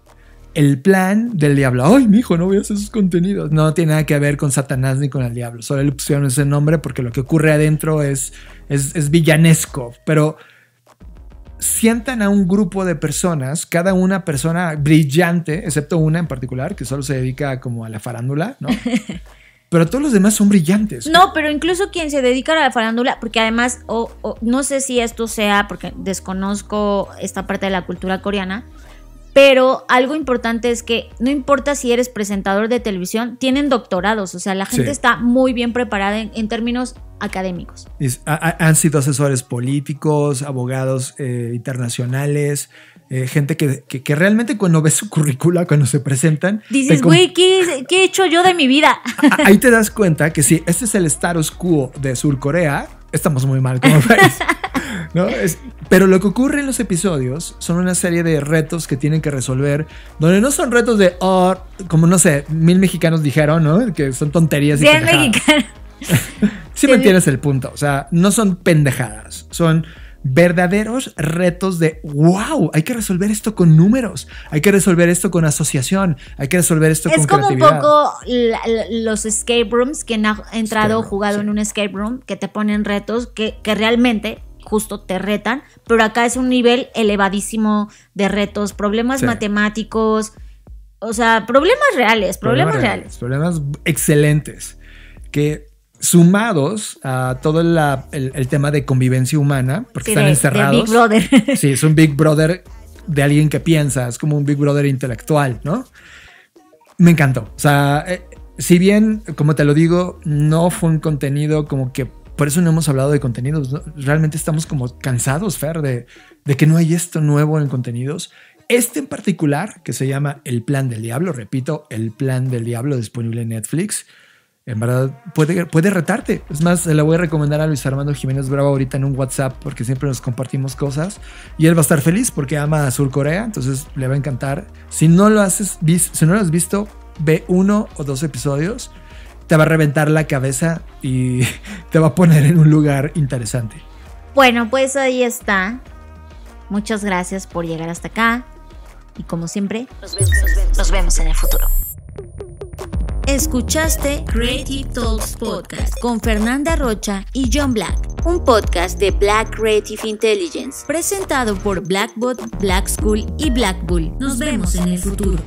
El Plan del Diablo. Ay, mijo, no voy a hacer esos contenidos. No tiene nada que ver con Satanás ni con el diablo. Solo le pusieron ese nombre porque lo que ocurre adentro es villanesco. Pero sientan a un grupo de personas, cada una persona brillante, excepto una en particular, que solo se dedica como a la farándula, ¿no? Pero todos los demás son brillantes.
No, pero incluso quien se dedica a la farándula, porque además, no sé si esto sea, porque desconozco esta parte de la cultura coreana, pero algo importante es que no importa si eres presentador de televisión, tienen doctorados, o sea, la gente está muy bien preparada en términos académicos.
Han sido asesores políticos, abogados internacionales, gente que realmente cuando ves su currícula, cuando se presentan...
Dices, güey, ¿qué he hecho yo de mi vida?
Ahí te das cuenta que si este es el status quo de Sur Corea, estamos muy mal como país. ¿No? Pero lo que ocurre en los episodios son una serie de retos que tienen que resolver, donde no son retos de, como no sé, 1000 mexicanos dijeron, ¿no? Que son tonterías.
100 mexicanos.
Sí me entiendes el punto. O sea, no son pendejadas, son verdaderos retos de wow, hay que resolver esto con números, hay que resolver esto con asociación, hay que resolver esto con creatividad. Es como un
poco los escape rooms, quien ha entrado o jugado en un escape room, que te ponen retos que realmente justo te retan, pero acá es un nivel elevadísimo de retos, problemas matemáticos, o sea, problemas reales.
Problemas excelentes, que sumados a todo el tema de convivencia humana, porque están encerrados. De Big
Brother.
Sí, es un Big Brother de alguien que piensa, es como un Big Brother intelectual, ¿no? Me encantó. O sea, si bien, como te lo digo, no fue un contenido como que, por eso no hemos hablado de contenidos, ¿no? Realmente estamos como cansados, Fer, de que no hay esto nuevo en contenidos. Este en particular, que se llama El Plan del Diablo, repito, El Plan del Diablo, disponible en Netflix. En verdad, puede retarte. Es más, se la voy a recomendar a Luis Armando Jiménez Bravo ahorita en un WhatsApp, porque siempre nos compartimos cosas. Y él va a estar feliz porque ama a Sur Corea, entonces le va a encantar. Si no lo has visto, ve 1 o 2 episodios. Te va a reventar la cabeza y te va a poner en un lugar interesante.
Bueno, pues ahí está. Muchas gracias por llegar hasta acá. Y como siempre, nos vemos en el futuro.
Escuchaste Creative Talks Podcast con Fernanda Rocha y John Black, un podcast de Black Creative Intelligence, presentado por Blackbot, Black School y Black Bull. Nos vemos en el futuro.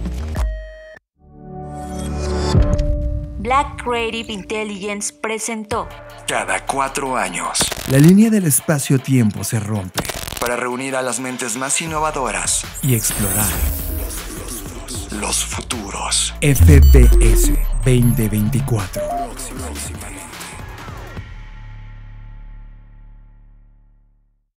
Black Creative Intelligence presentó.
Cada 4 años,
la línea del espacio-tiempo se rompe
para reunir a las mentes más innovadoras
y explorar
los futuros.
FBS 2024.